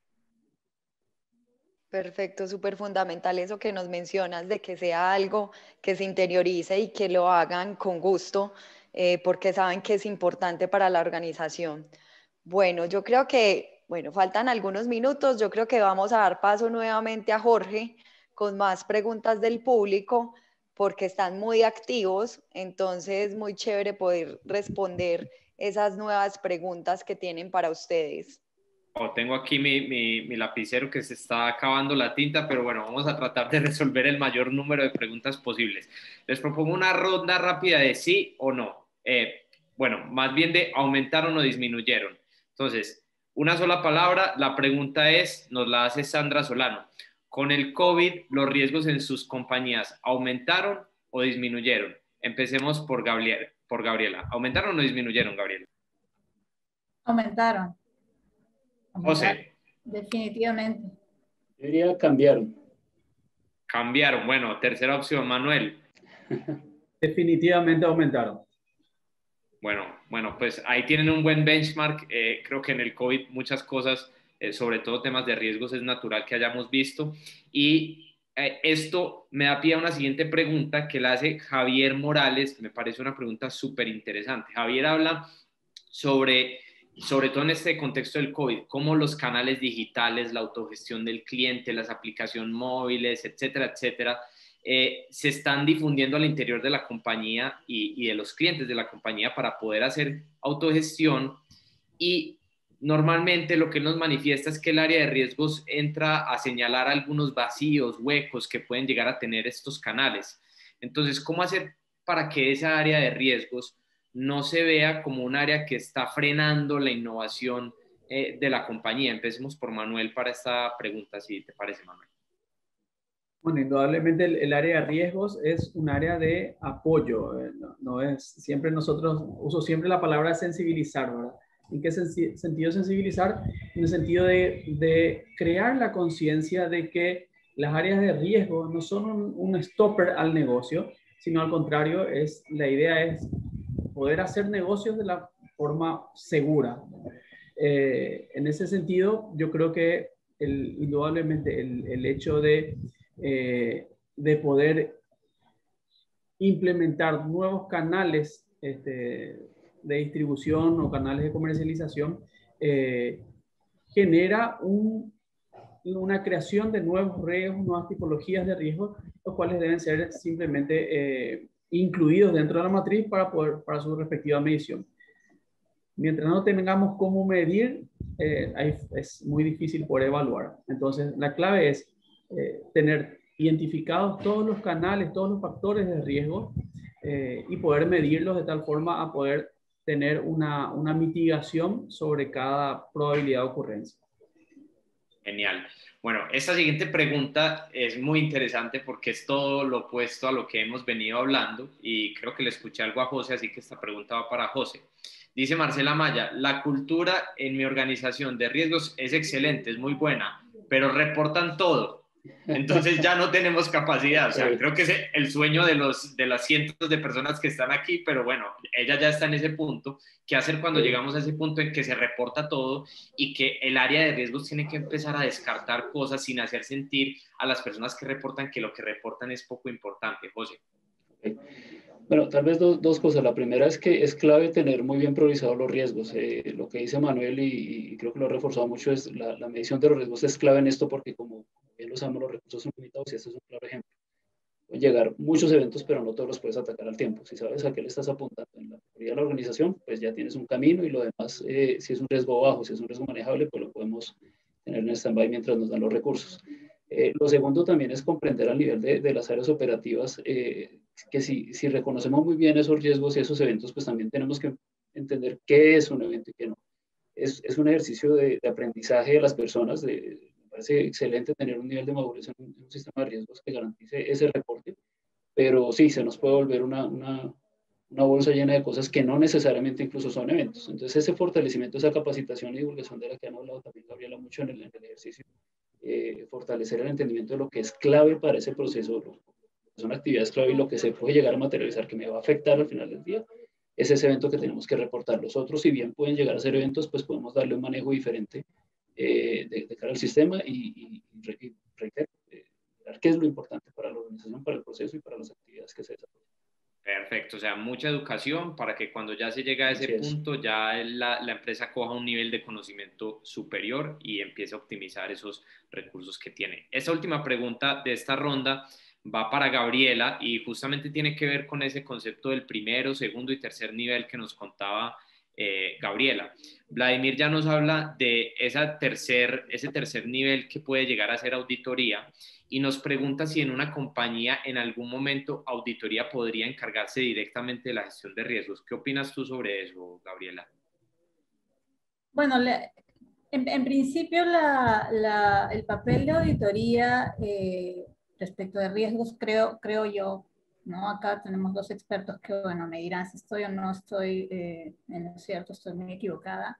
S1: Perfecto, súper fundamental eso que nos mencionas, de que sea algo que se interiorice y que lo hagan con gusto, eh, porque saben que es importante para la organización. Bueno, yo creo que Bueno, faltan algunos minutos. Yo creo que vamos a dar paso nuevamente a Jorge con más preguntas del público porque están muy activos. Entonces, muy chévere poder responder esas nuevas preguntas que tienen para ustedes.
S2: Oh, tengo aquí mi, mi, mi lapicero que se está acabando la tinta, pero bueno, vamos a tratar de resolver el mayor número de preguntas posibles. Les propongo una ronda rápida de sí o no. Eh, bueno, más bien de aumentaron o disminuyeron. Entonces, una sola palabra, la pregunta es, nos la hace Sandra Solano. Con el COVID, ¿los riesgos en sus compañías aumentaron o disminuyeron? Empecemos por, Gabriel, por Gabriela. ¿Aumentaron o disminuyeron, Gabriela?
S4: Aumentaron. Aumentaron.
S2: José.
S4: Definitivamente.
S3: Yo diría cambiaron.
S2: Cambiaron. Bueno, tercera opción, Manuel.
S5: Definitivamente aumentaron.
S2: Bueno, bueno, pues ahí tienen un buen benchmark. Eh, creo que en el COVID muchas cosas, eh, sobre todo temas de riesgos, es natural que hayamos visto. Y eh, esto me da pie a una siguiente pregunta que la hace Javier Morales. Me parece una pregunta súper interesante. Javier habla sobre, sobre todo en este contexto del COVID, cómo los canales digitales, la autogestión del cliente, las aplicaciones móviles, etcétera, etcétera, Eh, se están difundiendo al interior de la compañía y, y de los clientes de la compañía para poder hacer autogestión, y normalmente lo que nos manifiesta es que el área de riesgos entra a señalar algunos vacíos, huecos que pueden llegar a tener estos canales. Entonces, ¿cómo hacer para que esa área de riesgos no se vea como un área que está frenando la innovación eh, de la compañía? Empecemos por Manuel para esta pregunta, si te parece, Manuel.
S5: Bueno, indudablemente el, el área de riesgos es un área de apoyo, no, no es, siempre nosotros, uso siempre la palabra sensibilizar, ¿verdad? ¿En qué sen- sentido sensibilizar? En el sentido de, de crear la conciencia de que las áreas de riesgo no son un, un stopper al negocio, sino al contrario, es, la idea es poder hacer negocios de la forma segura. Eh, en ese sentido, yo creo que el, indudablemente el, el hecho de Eh, de poder implementar nuevos canales este, de distribución o canales de comercialización, eh, genera un, una creación de nuevos riesgos, nuevas tipologías de riesgos, los cuales deben ser simplemente eh, incluidos dentro de la matriz para, poder, para su respectiva medición. Mientras no tengamos cómo medir, eh, ahí es muy difícil poder evaluar. Entonces, la clave es eh, tener identificados todos los canales, todos los factores de riesgo eh, y poder medirlos de tal forma a poder tener una, una mitigación sobre cada probabilidad de ocurrencia.
S2: Genial. Bueno, esta siguiente pregunta es muy interesante porque es todo lo opuesto a lo que hemos venido hablando y creo que le escuché algo a José, así que esta pregunta va para José. Dice Marcela Maya, la cultura en mi organización de riesgos es excelente, es muy buena, pero reportan todo. Entonces ya no tenemos capacidad. O sea, creo que es el sueño de, los, de las cientos de personas que están aquí, pero bueno, ella ya está en ese punto. ¿Qué hacer cuando llegamos a ese punto en que se reporta todo y que el área de riesgos tiene que empezar a descartar cosas sin hacer sentir a las personas que reportan que lo que reportan es poco importante? José.
S3: Okay. Bueno, tal vez dos, dos cosas. La primera es que es clave tener muy bien priorizados los riesgos. Eh, lo que dice Manuel, y, y creo que lo ha reforzado mucho, es la, la medición de los riesgos es clave en esto porque, como bien lo sabemos, los recursos son limitados y este es un claro ejemplo. Pueden llegar muchos eventos, pero no todos los puedes atacar al tiempo. Si sabes a qué le estás apuntando en la prioridad de la organización, pues ya tienes un camino y lo demás, eh, si es un riesgo bajo, si es un riesgo manejable, pues lo podemos tener en stand-by mientras nos dan los recursos. Eh, lo segundo también es comprender al nivel de, de las áreas operativas eh, que si, si reconocemos muy bien esos riesgos y esos eventos, pues también tenemos que entender qué es un evento y qué no. Es, es un ejercicio de, de aprendizaje de las personas. De, me parece excelente tener un nivel de madurez en un, en un sistema de riesgos que garantice ese reporte, pero sí, se nos puede volver una, una, una bolsa llena de cosas que no necesariamente incluso son eventos. Entonces, ese fortalecimiento, esa capacitación y divulgación de la que han hablado también Gabriela mucho en el, en el ejercicio, eh, fortalecer el entendimiento de lo que es clave para ese proceso, lo, son actividades clave y lo que se puede llegar a materializar que me va a afectar al final del día, es ese evento que tenemos que reportar. Los otros, si bien pueden llegar a ser eventos, pues podemos darle un manejo diferente eh, de, de cara al sistema y, y, y reitero, eh, qué es lo importante para la organización, para el proceso y para las actividades que se desarrollan.
S2: Perfecto, o sea, mucha educación para que cuando ya se llega a ese punto, ya la, la empresa coja un nivel de conocimiento superior y empiece a optimizar esos recursos que tiene. Esta última pregunta de esta ronda va para Gabriela y justamente tiene que ver con ese concepto del primero, segundo y tercer nivel que nos contaba eh, Gabriela. Vladimir ya nos habla de esa tercer, ese tercer nivel que puede llegar a ser auditoría y nos pregunta si en una compañía en algún momento auditoría podría encargarse directamente de la gestión de riesgos. ¿Qué opinas tú sobre eso, Gabriela?
S4: Bueno, le, en, en principio la, la, el papel de auditoría eh, respecto de riesgos, creo, creo yo, ¿no? Acá tenemos dos expertos que, bueno, me dirán si estoy o no estoy eh, en lo cierto, estoy muy equivocada.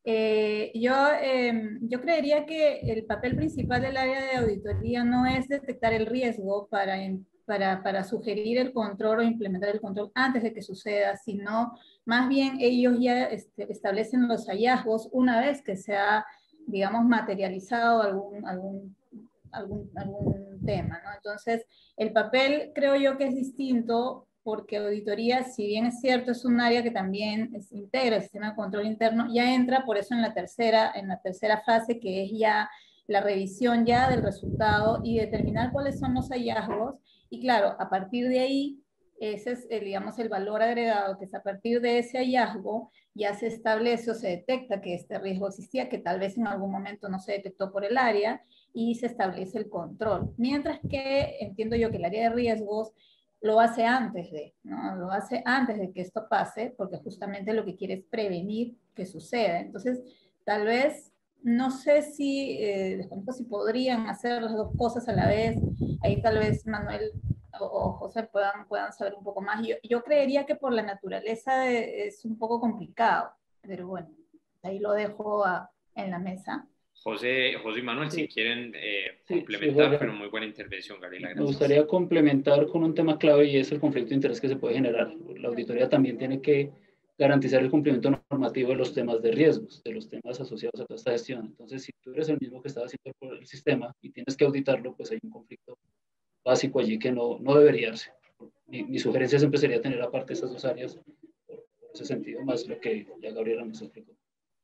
S4: Eh, yo, eh, yo creería que el papel principal del área de auditoría no es detectar el riesgo para, para, para sugerir el control o implementar el control antes de que suceda, sino más bien ellos ya este, establecen los hallazgos una vez que se ha, digamos, materializado algún, algún, algún, algún tema, ¿no? Entonces, el papel creo yo que es distinto porque auditoría, si bien es cierto, es un área que también es, integra el sistema de control interno, ya entra por eso en la tercera, en la tercera fase, que es ya la revisión ya del resultado y determinar cuáles son los hallazgos. Y claro, a partir de ahí, ese es, el, digamos, el valor agregado, que es a partir de ese hallazgo ya se establece o se detecta que este riesgo existía, que tal vez en algún momento no se detectó por el área, y se establece el control. Mientras que entiendo yo que el área de riesgos lo hace antes de, ¿no? Lo hace antes de que esto pase, porque justamente lo que quiere es prevenir que suceda. Entonces, tal vez, no sé si, eh, desconozco si podrían hacer las dos cosas a la vez. Ahí tal vez Manuel o, o José puedan, puedan saber un poco más. Yo, yo creería que por la naturaleza de, es un poco complicado, pero bueno, ahí lo dejo a, en la mesa.
S2: José, José y Manuel, sí. si quieren eh,
S3: sí,
S2: complementar,
S3: sí,
S2: pero muy buena intervención, Gabriela.
S3: Gracias. Me gustaría complementar con un tema clave y es el conflicto de interés que se puede generar. La auditoría también tiene que garantizar el cumplimiento normativo de los temas de riesgos, de los temas asociados a toda esta gestión. Entonces, si tú eres el mismo que está haciendo el sistema y tienes que auditarlo, pues hay un conflicto básico allí que no, no debería darse. Mi, mi sugerencia siempre sería tener aparte esas dos áreas por, por ese sentido, más lo que ya Gabriela nos explicó.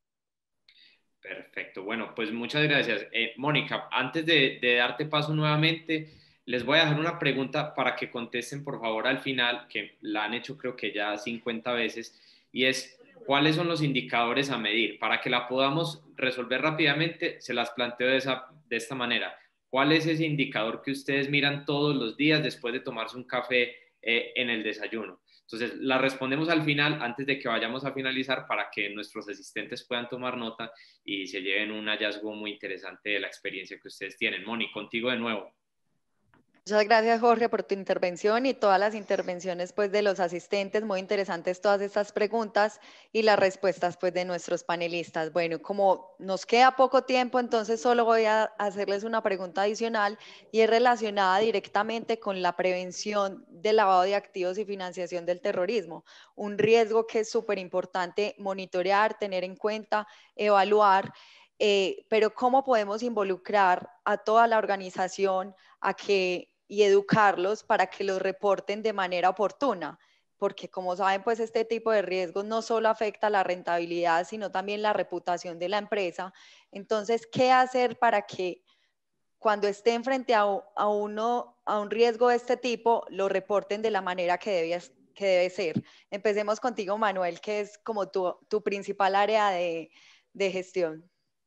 S2: Perfecto, bueno, pues muchas gracias. Eh, Mónica, antes de, de darte paso nuevamente, les voy a dejar una pregunta para que contesten por favor al final, que la han hecho creo que ya cincuenta veces, y es, ¿cuáles son los indicadores a medir? Para que la podamos resolver rápidamente, se las planteo de, esa, de esta manera. ¿Cuál es ese indicador que ustedes miran todos los días después de tomarse un café eh, en el desayuno? Entonces, la respondemos al final, antes de que vayamos a finalizar, para que nuestros asistentes puedan tomar nota y se lleven un hallazgo muy interesante de la experiencia que ustedes tienen. Moni, contigo de nuevo.
S1: Muchas gracias, Jorge, por tu intervención y todas las intervenciones pues, de los asistentes. Muy interesantes todas estas preguntas y las respuestas pues, de nuestros panelistas. Bueno, como nos queda poco tiempo, entonces solo voy a hacerles una pregunta adicional y es relacionada directamente con la prevención del lavado de activos y financiación del terrorismo. Un riesgo que es súper importante monitorear, tener en cuenta, evaluar. Eh, pero ¿cómo podemos involucrar a toda la organización a que, y educarlos para que los reporten de manera oportuna? Porque como saben, pues este tipo de riesgos no solo afecta la rentabilidad, sino también la reputación de la empresa. Entonces, ¿qué hacer para que cuando estén frente a, a, uno, a un riesgo de este tipo, lo reporten de la manera que debe, que debe ser? Empecemos contigo, Manuel, que es como tu, tu principal área de, de gestión.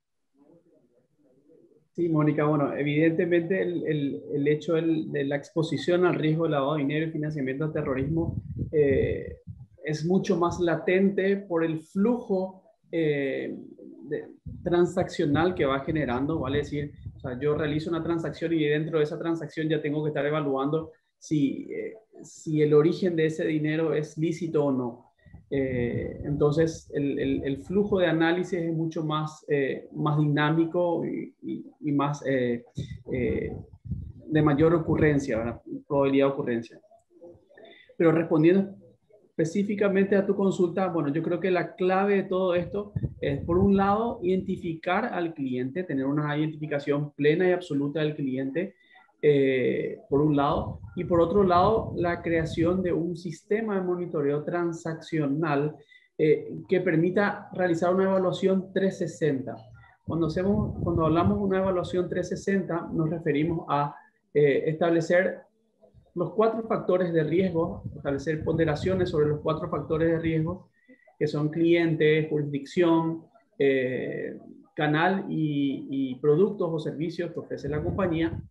S5: Sí, Mónica, bueno, evidentemente el, el, el hecho del, de la exposición al riesgo de lavado de dinero y financiamiento al terrorismo eh, es mucho más latente por el flujo eh, de, transaccional que va generando, vale decir, o sea, yo realizo una transacción y dentro de esa transacción ya tengo que estar evaluando si, eh, si el origen de ese dinero es lícito o no. Eh, entonces, el, el, el flujo de análisis es mucho más, eh, más dinámico y, y, y más eh, eh, de mayor ocurrencia, ¿verdad? Probabilidad de ocurrencia. Pero respondiendo específicamente a tu consulta, bueno, yo creo que la clave de todo esto es, por un lado, identificar al cliente, tener una identificación plena y absoluta del cliente, eh, por un lado, y por otro lado, la creación de un sistema de monitoreo transaccional eh, que permita realizar una evaluación trescientos sesenta. Cuando, hacemos, cuando hablamos de una evaluación trescientos sesenta, nos referimos a eh, establecer los cuatro factores de riesgo, establecer ponderaciones sobre los cuatro factores de riesgo, que son cliente, jurisdicción, eh, canal y, y productos o servicios que ofrece la compañía.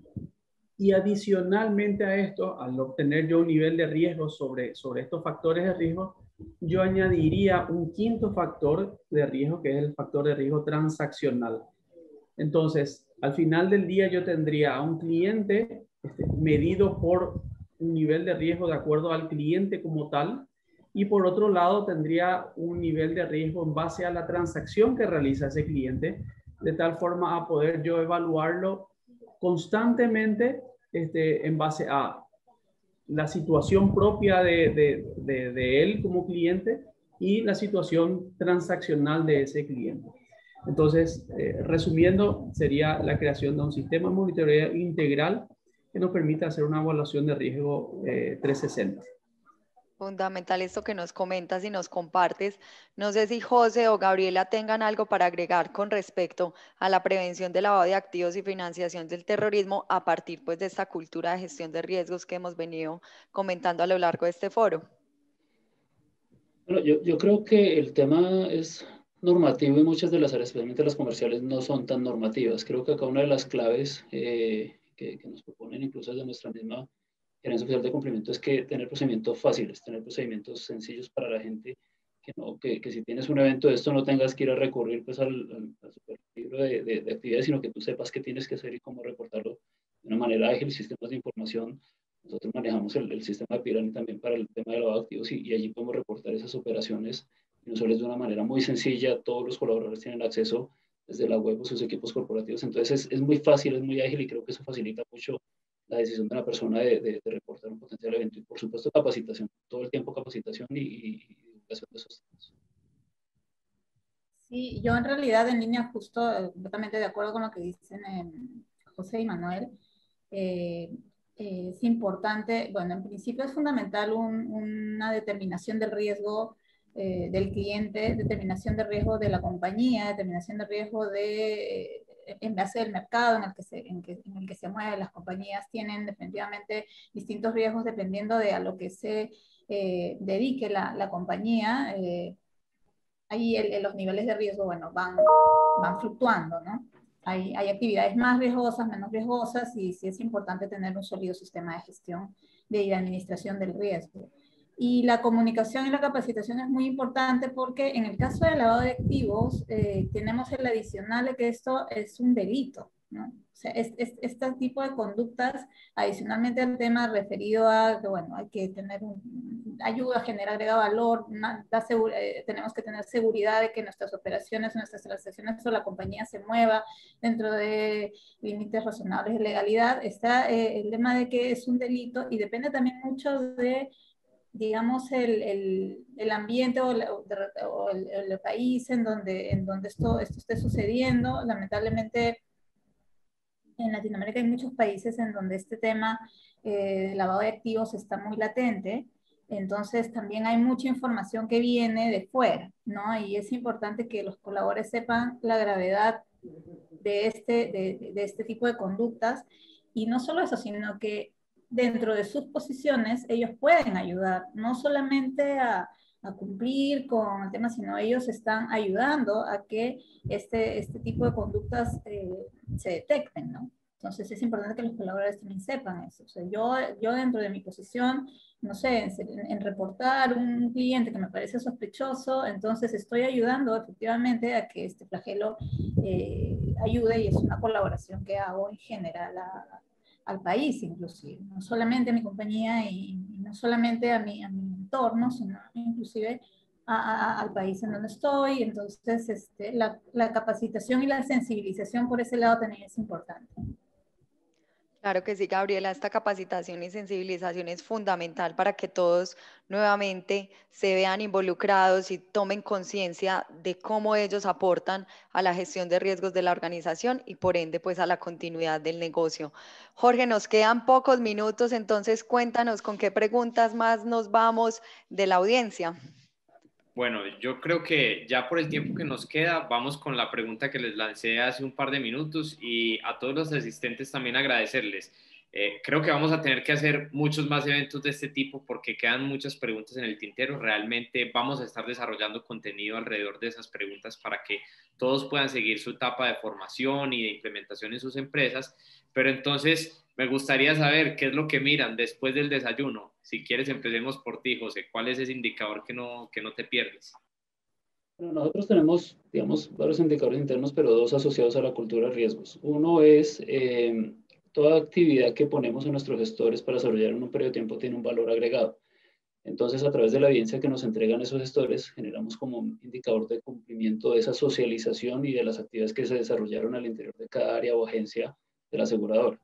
S5: Y adicionalmente a esto, al obtener yo un nivel de riesgo sobre, sobre estos factores de riesgo, yo añadiría un quinto factor de riesgo, que es el factor de riesgo transaccional. Entonces, al final del día yo tendría a un cliente este, medido por un nivel de riesgo de acuerdo al cliente como tal, y por otro lado tendría un nivel de riesgo en base a la transacción que realiza ese cliente, de tal forma a poder yo evaluarlo constantemente este, en base a la situación propia de, de, de, de él como cliente y la situación transaccional de ese cliente. Entonces, eh, resumiendo, sería la creación de un sistema de monitoreo integral que nos permita hacer una evaluación de riesgo eh, trescientos sesenta.
S1: Fundamental esto que nos comentas y nos compartes. No sé si José o Gabriela tengan algo para agregar con respecto a la prevención del lavado de activos y financiación del terrorismo a partir pues, de esta cultura de gestión de riesgos que hemos venido comentando a lo largo de este foro.
S3: Bueno, yo, yo creo que el tema es normativo y muchas de las áreas, especialmente las comerciales, no son tan normativas. Creo que acá una de las claves eh, que, que nos proponen incluso desde nuestra misma gerencia oficial de cumplimiento es que tener procedimientos fáciles, tener procedimientos sencillos para la gente, que, no, que, que si tienes un evento de esto no tengas que ir a recurrir pues, al, al, al super libro de, de, de actividades, sino que tú sepas qué tienes que hacer y cómo reportarlo de una manera ágil, sistemas de información. Nosotros manejamos el, el sistema de Pirani también para el tema de lavado de activos y, y allí podemos reportar esas operaciones y nosotros de una manera muy sencilla, todos los colaboradores tienen acceso desde la web o sus equipos corporativos, entonces es, es muy fácil, es muy ágil y creo que eso facilita mucho la decisión de una persona de, de, de reportar un potencial evento y por supuesto capacitación, todo el tiempo capacitación y, y, y educación de esos temas.
S4: Sí, yo en realidad en línea justo, completamente de acuerdo con lo que dicen eh, José y Manuel, eh, eh, es importante, bueno, en principio es fundamental un, una determinación del riesgo eh, del cliente, determinación de riesgo de la compañía, determinación de riesgo de... en base del mercado en el, que se, en, que, en el que se mueven. Las compañías tienen definitivamente distintos riesgos dependiendo de a lo que se eh, dedique la, la compañía. Eh, ahí el, el, los niveles de riesgo, bueno, van, van fluctuando, ¿no? hay, hay actividades más riesgosas, menos riesgosas, y sí es importante tener un sólido sistema de gestión de, y de administración del riesgo. Y la comunicación y la capacitación es muy importante porque en el caso del lavado de activos eh, tenemos el adicional de que esto es un delito, ¿no? O sea, es, es, este tipo de conductas, adicionalmente al tema referido a que, bueno, hay que tener un, ayuda, generar agregado valor, una, da segura, eh, tenemos que tener seguridad de que nuestras operaciones, nuestras transacciones o la compañía se mueva dentro de límites razonables de legalidad. Está eh, el tema de que es un delito y depende también mucho de, digamos, el, el, el ambiente o, la, o el, el país en donde, en donde esto, esto esté sucediendo. Lamentablemente, en Latinoamérica hay muchos países en donde este tema eh, de lavado de activos está muy latente, entonces también hay mucha información que viene de fuera, ¿no? Y es importante que los colaboradores sepan la gravedad de este, de, de este tipo de conductas, y no solo eso, sino que dentro de sus posiciones ellos pueden ayudar, no solamente a, a cumplir con el tema, sino ellos están ayudando a que este, este tipo de conductas eh, se detecten, ¿no? Entonces es importante que los colaboradores también sepan eso. O sea, yo, yo dentro de mi posición, no sé, en, en reportar un cliente que me parece sospechoso, entonces estoy ayudando efectivamente a que este flagelo eh, ayude, y es una colaboración que hago en general a, al país inclusive, no solamente a mi compañía y, y no solamente a mi, a mi entorno, sino inclusive a, a, al país en donde estoy. Entonces este, la, la capacitación y la sensibilización por ese lado también es importante.
S1: Claro que sí, Gabriela, esta capacitación y sensibilización es fundamental para que todos nuevamente se vean involucrados y tomen conciencia de cómo ellos aportan a la gestión de riesgos de la organización y por ende pues a la continuidad del negocio. Jorge, nos quedan pocos minutos, entonces cuéntanos con qué preguntas más nos vamos de la audiencia.
S2: Bueno, yo creo que ya por el tiempo que nos queda, vamos con la pregunta que les lancé hace un par de minutos, y a todos los asistentes también agradecerles. Eh, creo que vamos a tener que hacer muchos más eventos de este tipo porque quedan muchas preguntas en el tintero. Realmente vamos a estar desarrollando contenido alrededor de esas preguntas para que todos puedan seguir su etapa de formación y de implementación en sus empresas. Pero entonces me gustaría saber qué es lo que miran después del desayuno. Si quieres, empecemos por ti, José. ¿Cuál es ese indicador que no, que no te pierdes?
S3: Bueno, nosotros tenemos, digamos, varios indicadores internos, pero dos asociados a la cultura de riesgos. Uno es eh, toda actividad que ponemos en nuestros gestores para desarrollar en un periodo de tiempo tiene un valor agregado. Entonces, a través de la evidencia que nos entregan esos gestores, generamos como un indicador de cumplimiento de esa socialización y de las actividades que se desarrollaron al interior de cada área o agencia del asegurador.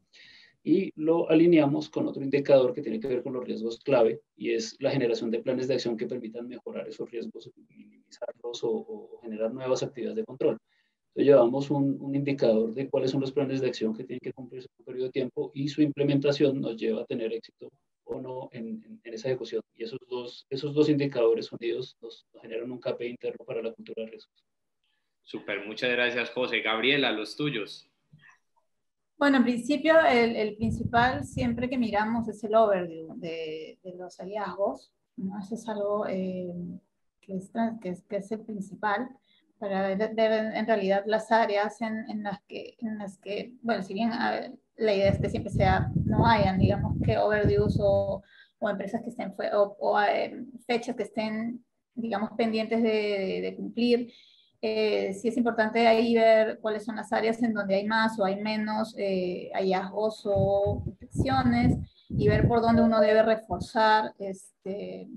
S3: Y lo alineamos con otro indicador que tiene que ver con los riesgos clave, y es la generación de planes de acción que permitan mejorar esos riesgos, minimizarlos o, o generar nuevas actividades de control. Entonces llevamos un, un indicador de cuáles son los planes de acción que tienen que cumplirse en un periodo de tiempo, y su implementación nos lleva a tener éxito o no en, en, en esa ejecución. Y esos dos, esos dos indicadores unidos nos, nos generan un K P I interno para la cultura de riesgos.
S2: Súper, muchas gracias, José. Gabriela, los tuyos.
S4: Bueno, en principio el, el principal siempre que miramos es el overview de, de los hallazgos, ¿no? Eso es algo eh, que, es, que, es, que es el principal para ver, ver en realidad las áreas en, en, las que, en las que, bueno, si bien ver, la idea es que siempre sea, no hayan, digamos, que overviews o, o empresas que estén, o, o eh, fechas que estén, digamos, pendientes de, de, de cumplir. Eh, sí es importante ahí ver cuáles son las áreas en donde hay más o hay menos eh, hallazgos o detecciones, y ver por dónde uno debe reforzar. Este,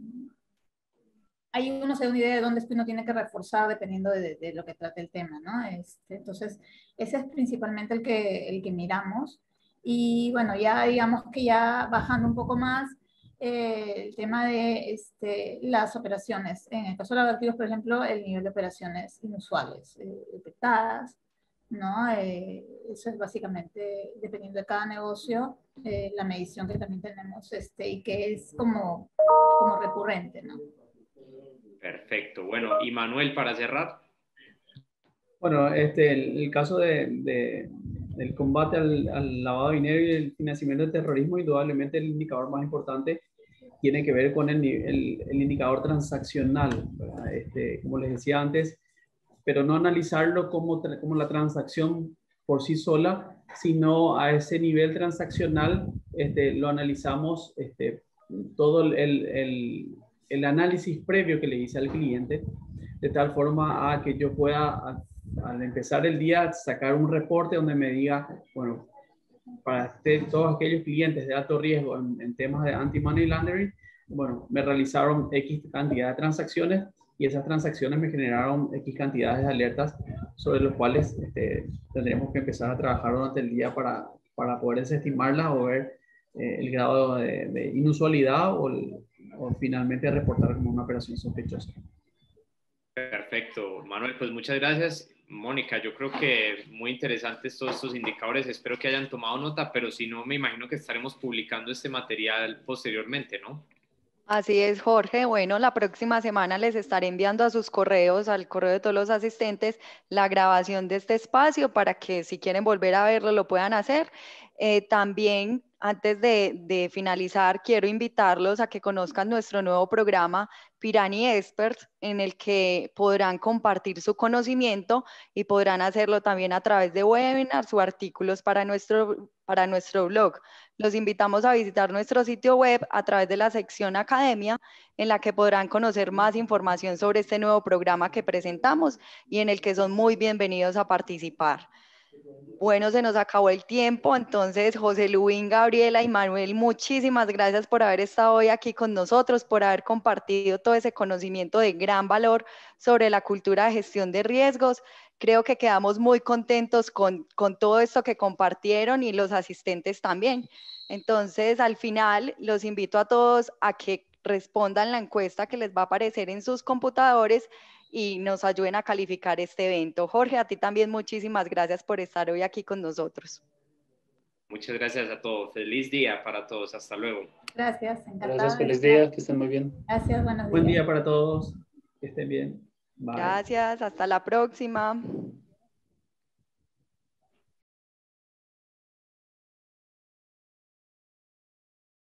S4: ahí uno se da una idea de dónde es que uno tiene que reforzar dependiendo de, de, de lo que trate el tema, ¿no? Este, entonces, ese es principalmente el que, el que miramos. Y bueno, ya digamos que ya bajando un poco más, Eh, el tema de este, las operaciones. En el caso de los activos, por ejemplo, el nivel de operaciones inusuales, eh, detectadas, ¿no? Eh, eso es básicamente, dependiendo de cada negocio, eh, la medición que también tenemos este, y que es como, como recurrente, ¿no?
S2: Perfecto. Bueno, y Manuel, para cerrar.
S5: Bueno, este, el, el caso de, de, del combate al, al lavado de dinero y el financiamiento del terrorismo, indudablemente el indicador más importante tiene que ver con el, el, el indicador transaccional, este, como les decía antes, pero no analizarlo como, como la transacción por sí sola, sino a ese nivel transaccional este, lo analizamos este, todo el, el, el análisis previo que le hice al cliente, de tal forma a que yo pueda, al, al empezar el día, sacar un reporte donde me diga, bueno, para este, todos aquellos clientes de alto riesgo en, en temas de anti-money laundering, bueno, me realizaron X cantidad de transacciones y esas transacciones me generaron X cantidades de alertas sobre los cuales este, tendremos que empezar a trabajar durante el día para, para poder desestimarlas o ver eh, el grado de, de inusualidad o, el, o finalmente reportar como una operación sospechosa.
S2: Perfecto, Manuel, pues muchas gracias. Mónica, yo creo que muy interesantes todos estos indicadores, espero que hayan tomado nota, pero si no, me imagino que estaremos publicando este material posteriormente, ¿no?
S1: Así es, Jorge. Bueno, la próxima semana les estaré enviando a sus correos, al correo de todos los asistentes, la grabación de este espacio para que si quieren volver a verlo lo puedan hacer. Eh, también, antes de, de finalizar, quiero invitarlos a que conozcan nuestro nuevo programa Pirani Experts, en el que podrán compartir su conocimiento y podrán hacerlo también a través de webinars o artículos para nuestro, para nuestro blog. Los invitamos a visitar nuestro sitio web a través de la sección Academia, en la que podrán conocer más información sobre este nuevo programa que presentamos y en el que son muy bienvenidos a participar. Bueno, se nos acabó el tiempo, entonces José Luis, Gabriela y Manuel, muchísimas gracias por haber estado hoy aquí con nosotros, por haber compartido todo ese conocimiento de gran valor sobre la cultura de gestión de riesgos. Creo que quedamos muy contentos con, con todo esto que compartieron y los asistentes también. Entonces, al final, los invito a todos a que respondan la encuesta que les va a aparecer en sus computadores y nos ayuden a calificar este evento. Jorge, a ti también muchísimas gracias por estar hoy aquí con nosotros.
S2: Muchas gracias a todos. Feliz día para todos. Hasta luego.
S4: Gracias, encantada.
S3: Gracias, feliz día, que estén muy bien.
S4: Gracias, buenos días.
S5: Buen día para todos, que estén bien. Bye.
S1: Gracias, hasta la próxima.